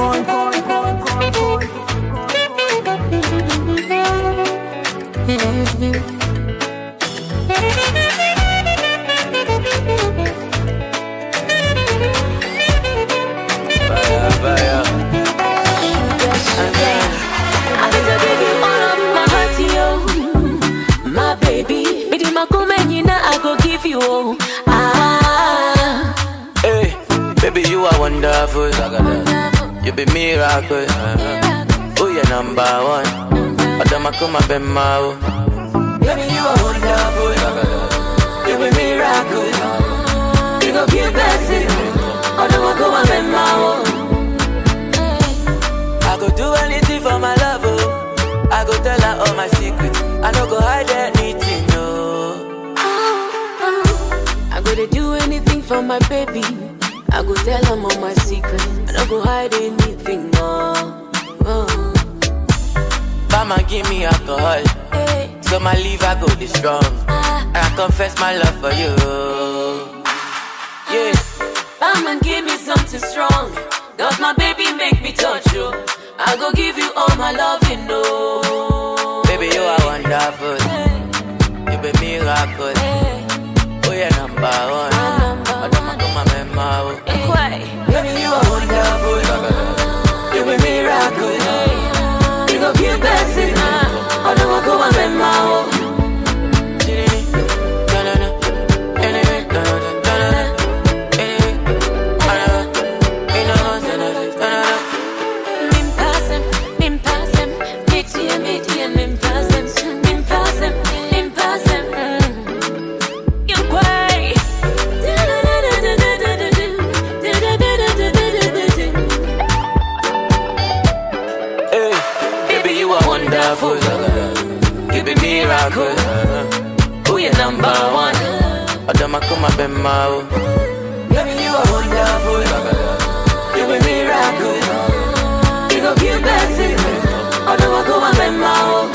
Speaker 13: I need to give you all of my heart to you, my baby. Bidi makumenyina, I go give you all.
Speaker 11: Hey, baby, you are wonderful. You be miracle. Oh, you're number one. Adamakuma bemao.
Speaker 13: Baby, you are wonderful. You be miracle. You go give blessing. Adamakuma bemao.
Speaker 11: I go do anything for my love, oh. I go tell her all my secrets. I don't go hide anything, no.
Speaker 13: I go to do anything for my baby. I go tell her all my secrets. I don't go hide anything, no.
Speaker 11: Mama give me alcohol, so my liver go this strong. And I confess my love for you. Yeah.
Speaker 13: Mama give me something strong. Cause my baby make me touch you. I go give you all my love, you know.
Speaker 11: Baby, you are wonderful. You be miracle. Oh, you're number one.
Speaker 13: Baby, you are wonderful. You be miracle. You go give blessing. I don't want to go and wonderful. You be miracle. Who you number one?
Speaker 11: Adama kuma bema.
Speaker 13: Baby, you are wonderful. You be miracle. You go give blessing. Adama kuma bema.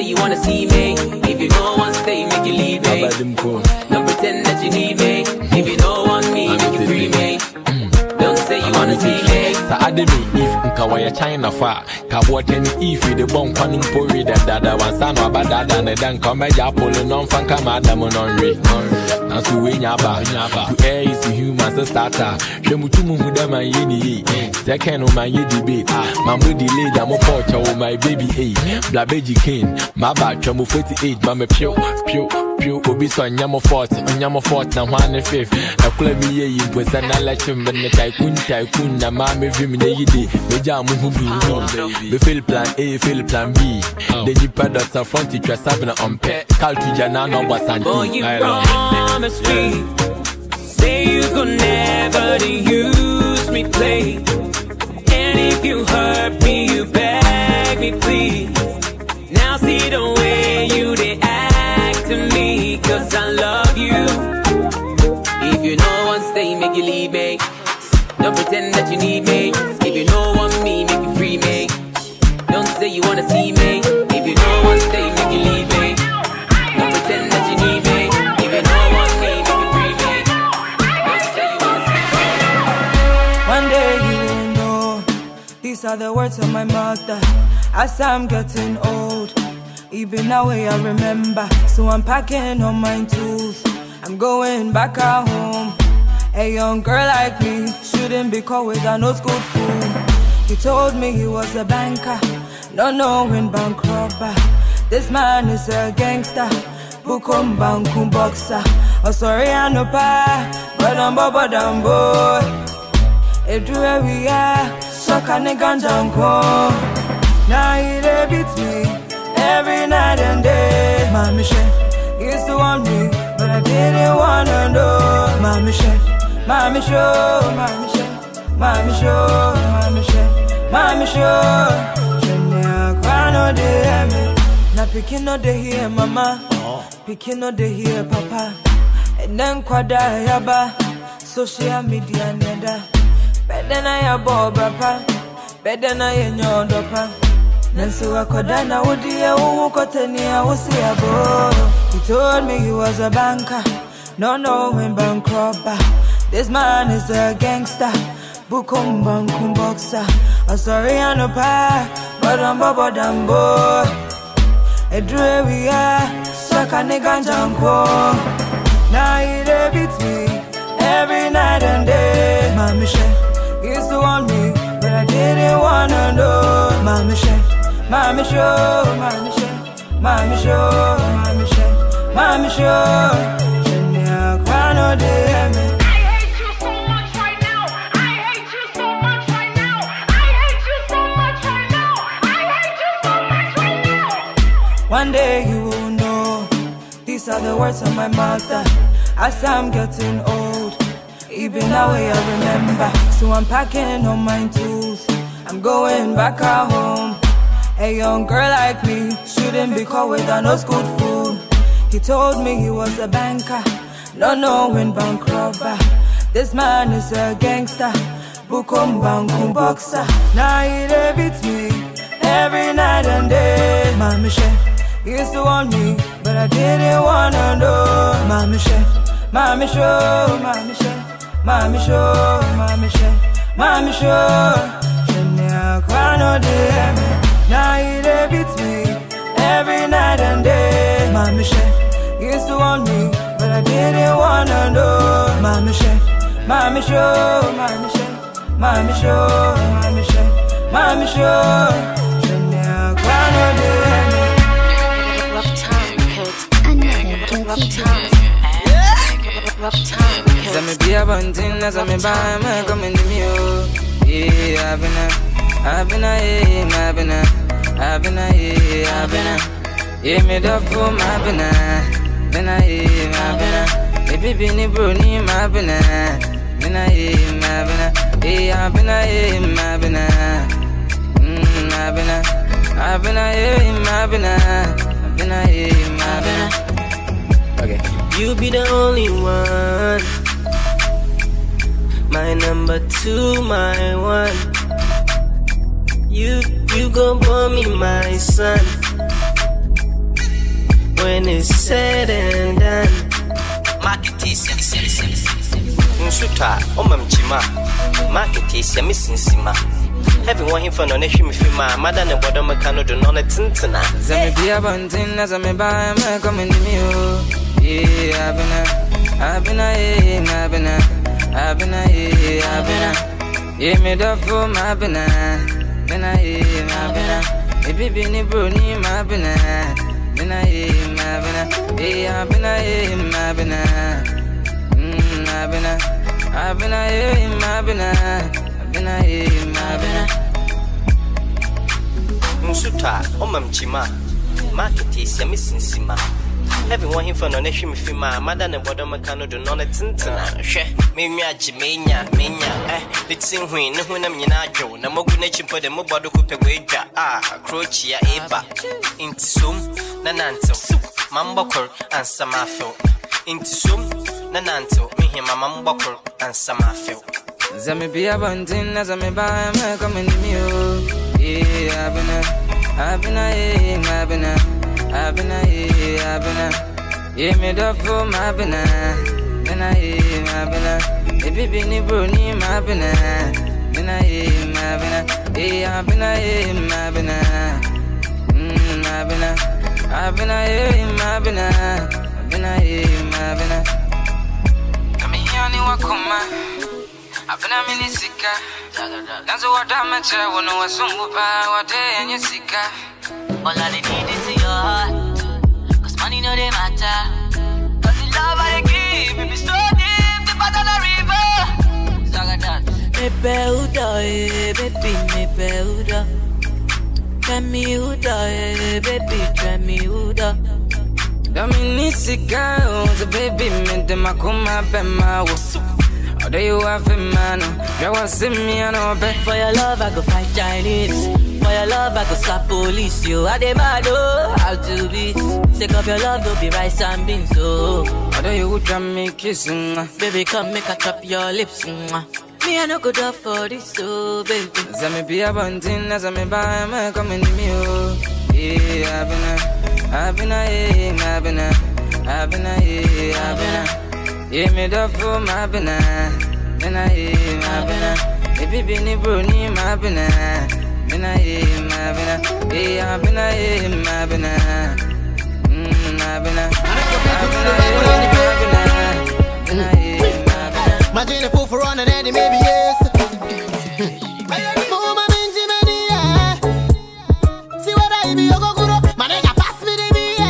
Speaker 13: you wanna see me. If you don't want to stay, make you leave me. Don't pretend that you need me. If you don't want me, make you free me. Don't say you wanna see me.
Speaker 14: Ademi if nkawaya China fa kaboteni if the bomb kwanum pori dada wansano abadada ne dan kameja polo non fanka madam non re na so we nyaba to air is human so starter hwemutu mu huda man yini second o man yi debate mambo delay da mo porch o my baby blabeji king my bad chamo 48 mama pio obi so nyamo 40 na hwane fifth na kula mi ye yi pesa na la chimbe ne tycoon na mama vim ne yidi meja mu hu bi feel plan A feel plan B then you pad out in front you trust having on pet calcu jana no basanti
Speaker 13: oh you promise me say you could never use me play and if you hurt me you beg me please now see the way you they act to me cause I love you if you know one stay make you leave me don't pretend that you need me if you know want me make you free me don't say you wanna see me if you know one stay make you leave me don't pretend that you need me if you know want me make you free me don't say you wanna see me
Speaker 6: one day you will know these are the words of my mother as I'm getting old even now I remember so I'm packing all my tools I'm going back at home a young girl like me shouldn't be caught with an old school fool he told me he was a banker not knowing bank robber this man is a gangster bukum bankum boxer oh sorry I know pa but I'm boy it drew we are so can a ganjanko now he beats me every night and day my mission used to want me but I didn't wanna know my mission Mami show, mami show. Shenya kwano de me. Na pikin no de here mama, pikin no de here papa. And then kwada yaba, social media neda. Better na ya bo papa, better na ya nyodo pa. Nansu wakoda na udi ya ukoteni ya usi ya bo. He told me he was a banker, no knowing bank robber. This man is a gangster, bukum bankum boxer. I'm sorry I know pa, but I'm boy. A dream we are, shaka nigga janko. Now he beats me every night and day. My mission used to want me, but I didn't wanna know. My mission, my mission. Shenya kwano de me. One day you will know these are the words of my mother as I'm getting old even now I remember so I'm packing all my tools I'm going back at home a young girl like me shouldn't be caught with an old school fool he told me he was a banker not knowing bank robber this man is a gangster bukum bankum boxer now he beats me every night and day my mission he used to want me, but I didn't wanna know. Mami show. Shenya kwano de me. Now he beats me every night and day. Mami show. He used to want me, but I didn't wanna know. Mami show. Shenya kwano de me.
Speaker 15: Rough time. Some be a bunting, as I'm a buy, my coming to me. Yeah, I've been yeah, made up for my banana. Then I baby, Benny Bruni, my banana. Then I yeah, I've been my banana. I've been my banana. Okay.
Speaker 16: You be the only one, my number two, my one. You gon' born me my son. when it's said and done.
Speaker 17: Market is Nsuta, Chima. Market is a missing sima. Having one him for no nation with my mother and what I'm a canoe do not tintina.
Speaker 15: Zamibia Bantin as I may buy my coming to me. Yeah, I've been yeah, made up for my banana. Then I hear my banana. Maybe Benny Bruni, my banana. Then I hear my banana. Yeah, I've been my banana. I've been my banana.
Speaker 17: Nsuta, Chima. Market is a missing sima. Having one him for no nation with my mother and what I'm a canoe do not tintina. She, maybe a Jimania, let's sing when I'm Yanajo, Namogu nation for the mobile who pay wager. Crochia, Eba, into Sum, Nananto, Mambokor, and Samafil. Into Sum, Nananto, me him a Mambokor, and Samafil.
Speaker 15: Zamibia Bantin as I may buy my coming to me. Yeah, I've been yeah, made up for my banana. Then I hear my banana. Baby, Benny Bruni, my banana. Then I hear my banana. Yeah, I've been my banana. I've been my banana. I'm here, Wakuma. I've been a minisika. That's what I'm at. I want to know some what day and you sika.
Speaker 18: All I need is your heart. Cause money no they matter. Cause the love I give, baby, so deep, the bottom of the river. Zagadat. Me peuda, baby, me peuda. Try me uda, baby, try me uda.
Speaker 15: Dominisika, the baby, me de makuma bema wasu. Oh, there you have a man. You want to see me, I know bet.
Speaker 18: For your love, I go fight Chinese. For your love, I go slap police. You are the bad, how to be. Take off your love, don't be rice and beans, so.
Speaker 15: Oh, there you would me kissing.
Speaker 18: Baby, come make a chop your lips. Me, I no good up for this, so baby.
Speaker 15: Zamibia Bantin, as I may buy my coming to me. Yeah, I've been yeah, made up for my banana. Then I hear my banana. Baby, Benny Bruni, my banana. Then I hear my banana. Yeah, I've been my banana.
Speaker 19: Imagine a fool for running and maybe yes. Mama Benjamin, yeah. See what I be, you go good up. My nigga pass me the beer.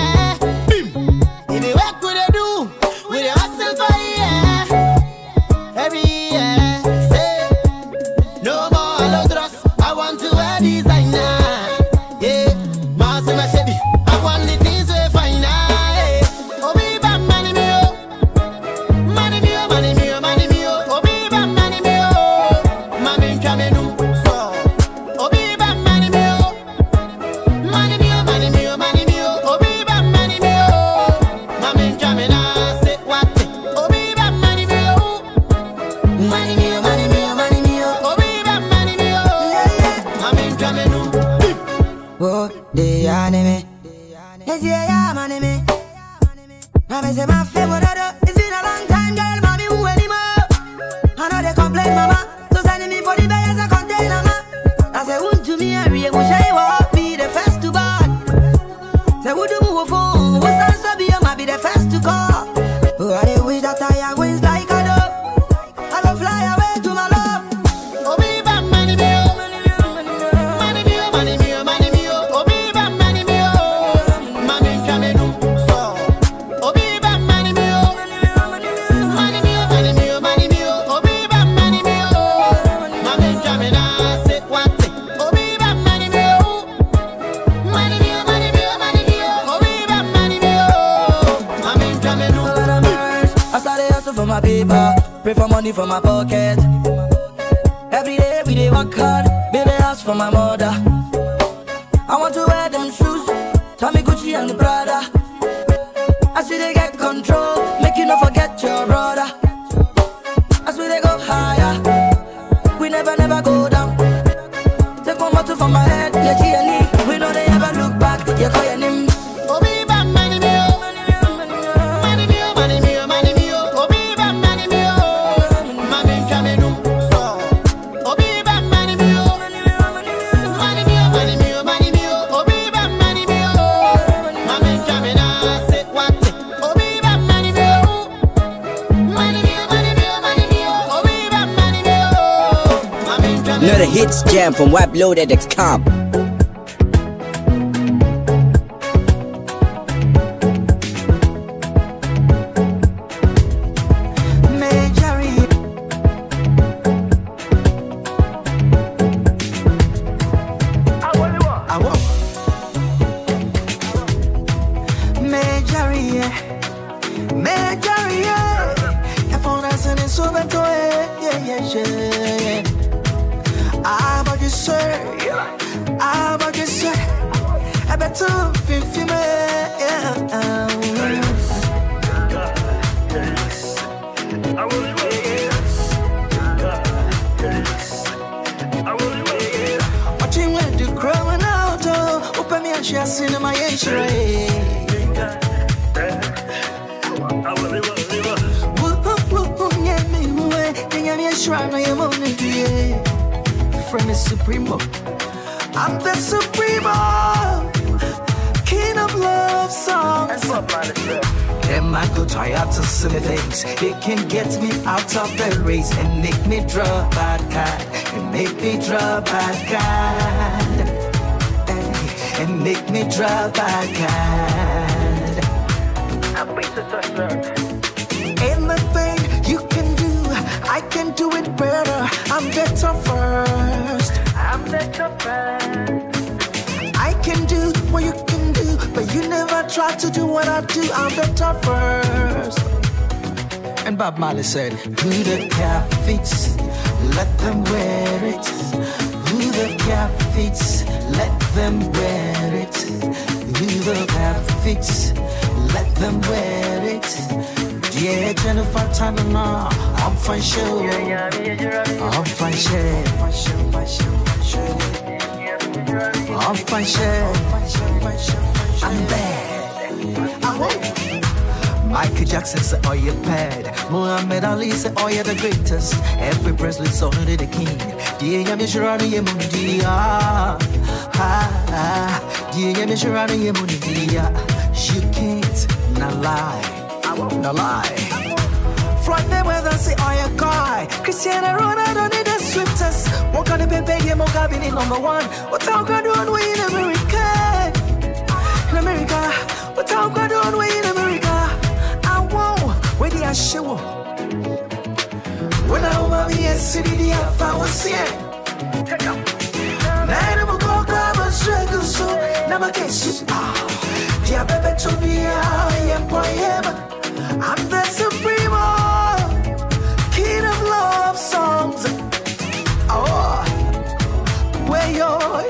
Speaker 19: If you work with it, do with your hustle for yeah. Every year, say no more low dress. I want to wear designer. Yeah, Master Machebi. I want the things we find out. Oh, baby, money me, money me, money me, money me. Oh, baby, money me, mommy coming no. So, oh, baby, money me, money me, money me, money me. Oh, baby, money me, mommy coming out. Say what? Oh, baby, money me, money me, money me, money me. Oh, baby, money me, mommy coming no.
Speaker 20: Oh, the anime. Yes, yeah, money me. Mama say my favorite. It's been a long time, girl. Mommy, who anymore? I know they complain, mama. So send me for the bay as a container, ma. I say, who to me, I really wish I would be the first to buy. Say, who do move phone? What's that so be? I might be the first to call. Oh, I dey wish that I wins like a dove. I go fly away to my love.
Speaker 19: Oh, baby, money me, money me, money me, money me, money me. Oh, baby, money me, mommy coming no. So, oh, baby, money me, money me, money me, money me. Oh, baby, money me, mommy coming out. Say what? Oh, baby, money me, money me, money me, money me. Oh, baby, money me, mommy coming no.
Speaker 20: I started hustle for my paper, pray for money for my pocket. Every day we dey work hard, build a house for my mother. I want to wear them shoes, Tommy Gucci and the Prada. As we dey get control, make you not forget your brother. As we dey go higher, we never go down. Take one bottle from my head, yeah, G&E. We know they ever look back, yeah, call your name.
Speaker 19: Oh, baby, money me,
Speaker 21: Another hits jam from WebLoaded.com.
Speaker 4: I'm the Supremo, King of Love songs. Them I go tired to silly things. It can get me out of the race and make me draw bad card. And make me draw bad card. And make me draw bad card. Anything you can do, I can do it better. I'm better first. I'm better first. I can do what you can do, but you never try to do what I do. I'm better first. And Bob Marley said, who the cap fits, let them wear it. Who the cap fits, let them wear it. Who the cap fits, let them wear it. Yeah, Jennifer Tanana, I'm fine show. I'm fine show. I'm fine show. I'm bad. I won't. Michael Jackson said, oh, you're bad. Muhammad Ali said, oh, you're the greatest. Every Presley song to the king. Yeah, I'm sure I know you're Mundi. Yeah, I'm sure I know you're Mundi. You can't not lie. I won't not lie. Floyd Mayweather say, oh, you're guy. Cristiano Ronaldo need the swiftest. Walk on the Pepe, yeah, Mogabini #1. What I'm going to do in America? In America. What I'm going to do in America? Where the show? When I was here, city, the alpha was here. Now I'm going to grab a struggle, so now I get shit. Dear baby, to be I am poem. I'm the Supremo, King of Love songs. Oh, where you're.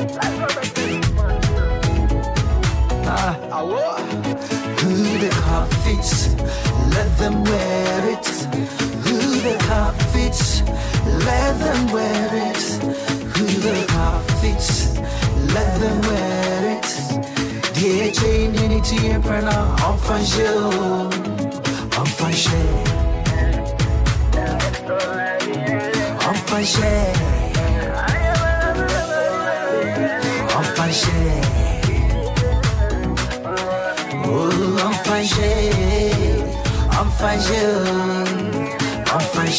Speaker 4: Who the car fits? Let them wear it. Who the car fits? Let them wear it. Who the car fits? Let them wear it. Yeah, chain unity and prana. I'm fine show. I'm fine show. I'm fine show. I'm fine show. Oh, I'm fine show. I'm fine, I'm fine,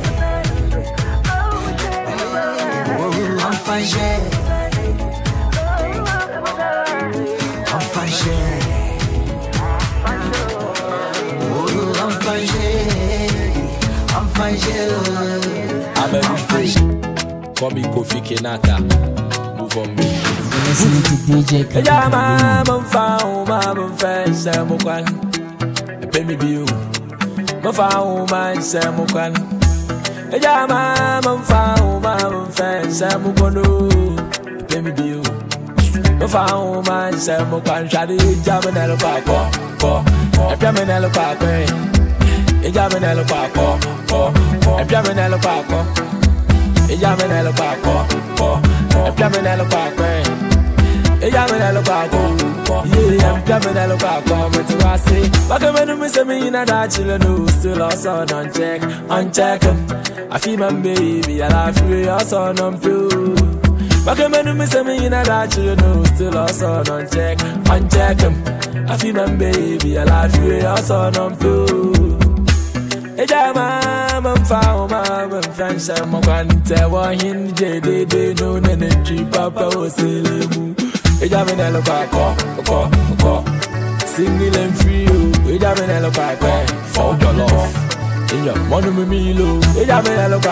Speaker 4: oh, I'm fine, I'm fine, oh, I'm fine, I'm fine,
Speaker 14: I'm fine. Call me Kofi Kenata. Move on me.
Speaker 1: Listening to DJ Khaled.
Speaker 11: Yeah, I'm found, I'm fast, I'm okay. Baby, you. My found my Samukan. Yeah, I'm found my fans, Samukono. Baby, you. My found my Samukan. Shadi, Jamanello Paco. A Jamanello Paco. A Jamanello Paco. A Jamanello Paco. A Jamanello Paco. A Jamanello Paco. Yeah, I'm coming out of Paco, but to I say, but I'm going to miss me in a children who still also don't check, uncheck. I feel my baby, I love you, also don't feel. But I'm going to miss me in a children who still also don't check, uncheck. I feel my baby, I love you, also don't feel.
Speaker 14: Ejama mamfa mama friends am kwante wa hin jede no energy papa oselemu. Ejama na lo ko single and free. Ejama na lo ko for your love. In your money me lo. Ejama na lo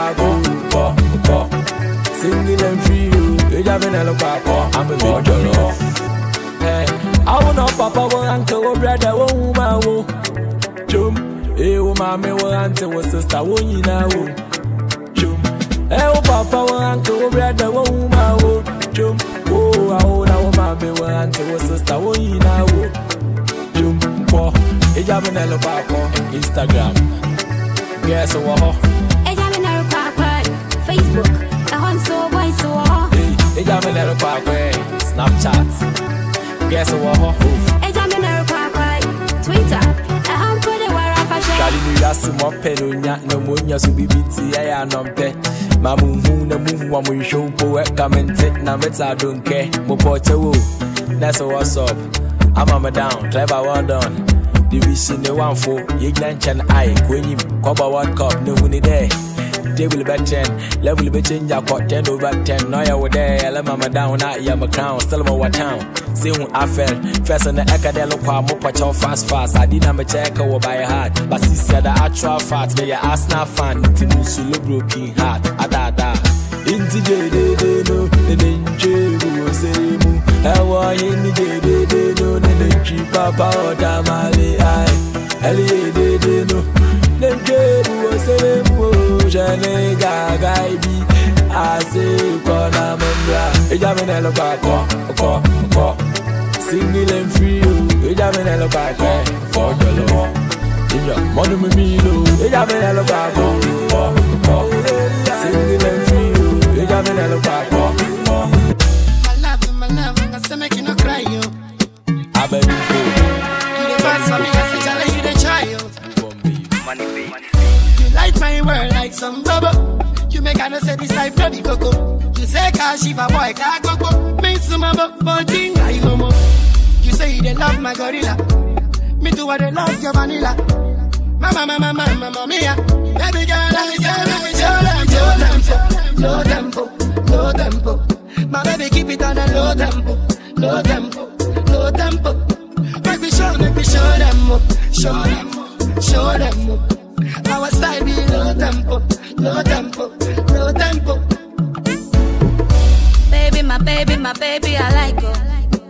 Speaker 14: ko single and free. Ejama na lo ko I'm for your love. Hey, I want no papa wo uncle wo brother wo woman wo. Chum, wo mama wo auntie wo sister wo nyina wo. Chum, wo papa wo uncle wo brother wo woman wo. Chum, wo na wo mama wo auntie wo sister wo nyina wo. Chum, po, ejame na lo papa Instagram. Guess wo ho.
Speaker 9: Ejame na lo papa Facebook. So boy so
Speaker 14: ejame na lo papa Snapchat. Guess what?
Speaker 9: Ejamina Papa Twitter. I'm put it where I fashion.
Speaker 14: Kali ni yasi mo pelunya no munya su bibiti ya nompe. Mamu hu na mu wa mu show po e comment na meta don't care. Mo poche wo. That's what's up. I'm down. Clever, well done. Division the one for Yiglan I Queen Coba World Cup no money there. Table bet 10, level be change. I got 10 over 10. Now you were there, let mama down at your account. Still more what town. See who I fell. First on the Acadelo Quamo Pacho fast. I didn't have a check or by heart. But she said the actual fat, may your ass not fan. Timusulu broken heart. Adada. Inti J, no, the Ninja was a moo. How are you in the J, no, the cheap papa or Damali. I, no. Them was a moo. Jane Gaga, I say, Kona Mendra. Ejamina Loka, single and free. Ejamina Loka, for the law. In your money, me, Ejamina Loka, single and free. Ejamina Loka,
Speaker 19: my love, I say, make you no cry, you.
Speaker 14: I bet you
Speaker 19: the best for me, I say, tell you the child. Money, you light my world like some bubble. You make her say this life no be coco. You say Kashiva boy can't go. Me some but thing like momo. You say they love my gorilla. Me too they love your vanilla. Mama mia. Baby girl I say low tempo. My baby keep it on a low tempo. Make me show them up. Our style be low tempo.
Speaker 9: Baby, my baby, I like her.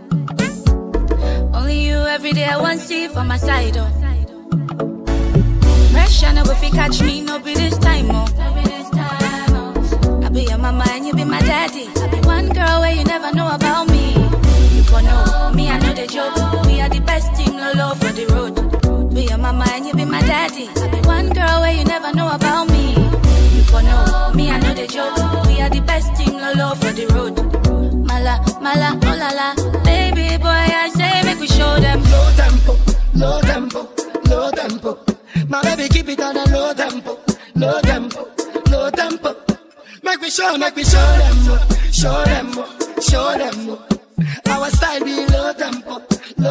Speaker 9: Only you every day I want to see for my side, oh. Pressure no go fi catch me, no be this time, oh. I be your mama and you be my daddy. I be one girl where you never know about me. You for know me, I know the joke. We are the best team, lolo for the road. Be your mama and you be my daddy. I be one girl where you never know about me. You for know me, I know the joke. We are the best team, lolo for the road. Mala, oh la la. Baby boy, I say make we show them.
Speaker 19: Low tempo. My baby keep it on a low tempo. Make we show them. Our style be low tempo.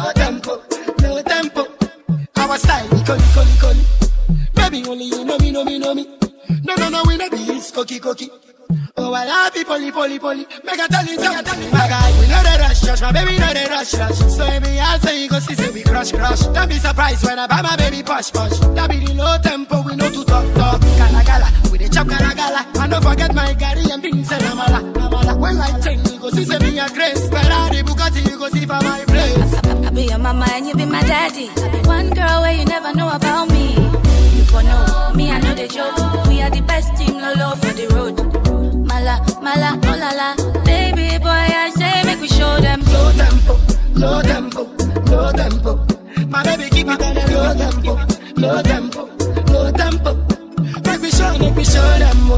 Speaker 19: Our style be coli. Baby only you know me. No, we not be it's cocky. Oh, I love you, poly. Make a tell you, my guy, we know the rush, my baby know the rush. So every answer you go see, say we crush. Don't be surprised when I buy my baby push. That be the low tempo, we know to talk. Gala, we the chop gala. And don't forget my Gary and beans and Amala. When life change, you go see, say me a grace. Ferrari, Bugatti, you go see for my place.
Speaker 9: I be your mama and you be my daddy. I be one girl where you never know about me. You for know me, I know the joke. We are the best team, lolo for the road. Mala, oh la la. Baby boy, I say make we show them.
Speaker 19: Low tempo. My baby keep it on a low tempo. Make we show them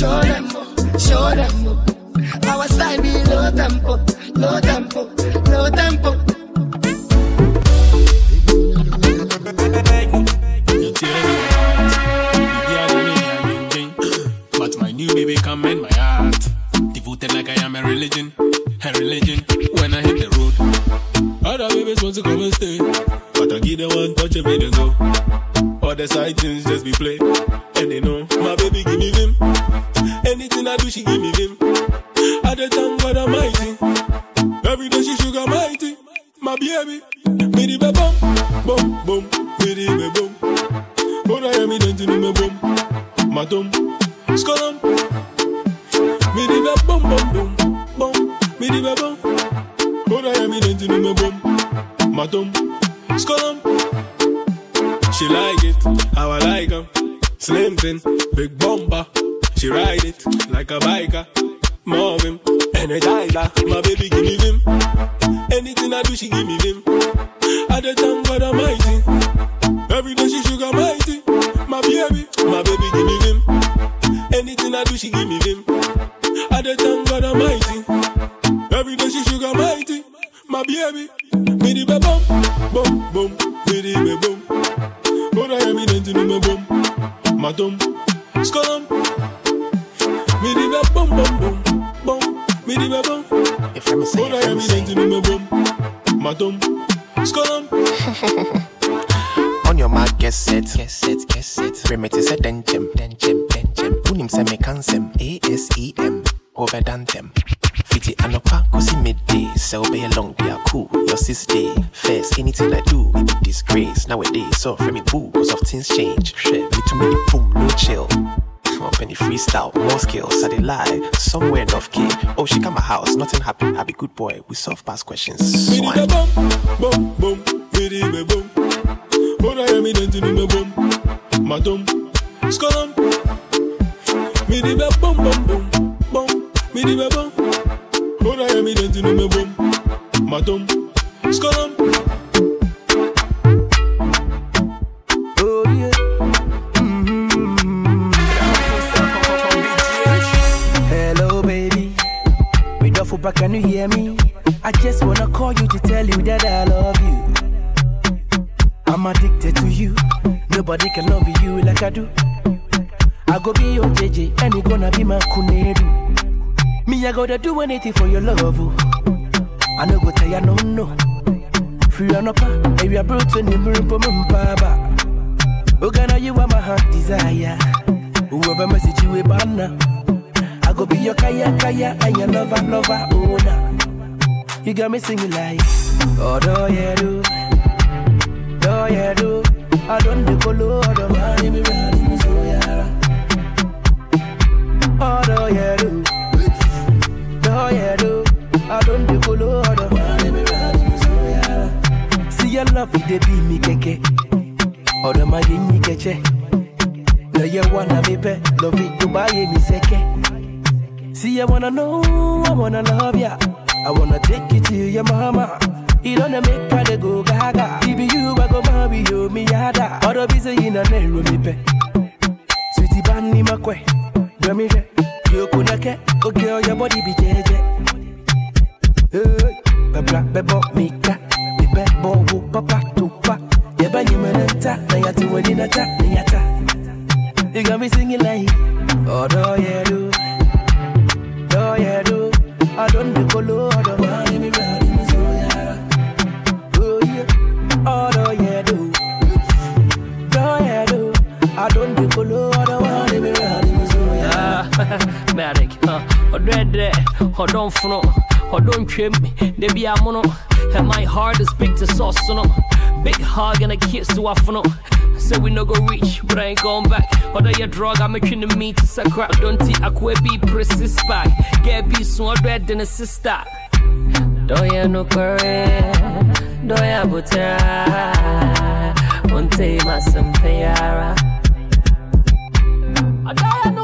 Speaker 19: up. Our style be low tempo.
Speaker 2: But my new baby come in my heart. Devoted like I am a religion. When I hit the road, other babies want to come and stay, but I give them one touch and make them go. All the side things just be play. And they know my baby give me vim. Anything I do, she give me vim. I the thank God Almighty. Every day she sugar mighty. My baby, me the be bum, bum, bum, me the be bum. When I am in the me bum, my dum, skolum. Me the be bum, bum, bum, bum, me the be bum. When I am in the me bum, my dum, skolum. She like it, how I like 'em. Slim thin, big bomber. She ride it like a biker. Move him, energizer. My baby give me vim. Anything I do, she give me vim. I the thank God Almighty. Every day she sugar mighty. My baby give me vim. Anything I do, she give me vim. I the thank God Almighty. Every day she sugar mighty. My baby, me the be bum, bum, bum, me the be bum. When I am in the me bum, my dum, skolum. Me the be bum, bum, bum, bum, me the be bum. When I am in the me bum, my dum, skolum.
Speaker 10: On your mark, get set. Remedy said denchem. Unim se me cansem. ASEM. Over dantem. Fiti anopa kusi midday. So be a long day, cool. Your sis day. First, anything I do, it be disgrace. Nowadays, so for me boo, cause of things change. Me too many boom, no chill. Up any freestyle, more skills, I dey lie. Somewhere enough key. Oh, she come my house, nothing happened. I be good boy, we solve past questions.
Speaker 2: Me the bum, bum, bum, me the bum. When I am in the me bum, my dum, skolum. Me the bum, bum, bum, bum, me the bum. When I am in the me bum, my dum, skolum.
Speaker 6: Oh yeah. Hello baby, we don't fall back, can you hear me? I just wanna call you to tell you that I love you. I'm addicted to you. Nobody can love you like I do. I go be your JJ and you gonna be my Kunedu. Me, I gotta do anything for your love. I no go tell you no. Free on up, and we are brought to Nimbaba. Ogana, you are my heart desire. Whoever message you a banner. I go be your kaya and your lover, owner. You got me singing like, oh, do you do? Do you do? I don't do color, I don't want me running so yara. Oh, do you do? Do you do? I don't do color, I don't want me running so yara. See your love, they be me keke. Oh, the my yini keche. No, you wanna be pet, love it to buy me seke. See, I wanna know, I wanna love ya. I wanna take you to your mama. You don't make her go gaga. If you I go marry you, me yada. Other busy in a name, me pe. Sweetie Banny Makwe, Grammy, you could not get, oh girl, your body be jeje. Hey, Pepla, Bebo, Mika, the Bebo, Papa, Tupa, Yabanyamanata, Nayatu, Nata, Nayata. You got me singing like, oh, do you do? Do you do? I don't do color, I don't want me running so yara. Oh yeah, oh do you do? Do you do? I don't do color, I don't want me running so yara.
Speaker 13: Medic, or don't flow, or don't trim me. They be a mono, and my heart is big to sauce, no. Big hug and a kiss to a funnel. So we no go reach, but I ain't going back. Other your drug, I'm making the meat to sakra. Don't see a be persist back. Get be so red than a sister. Do ya no corre? Do ya buta? One day, my son, Payara.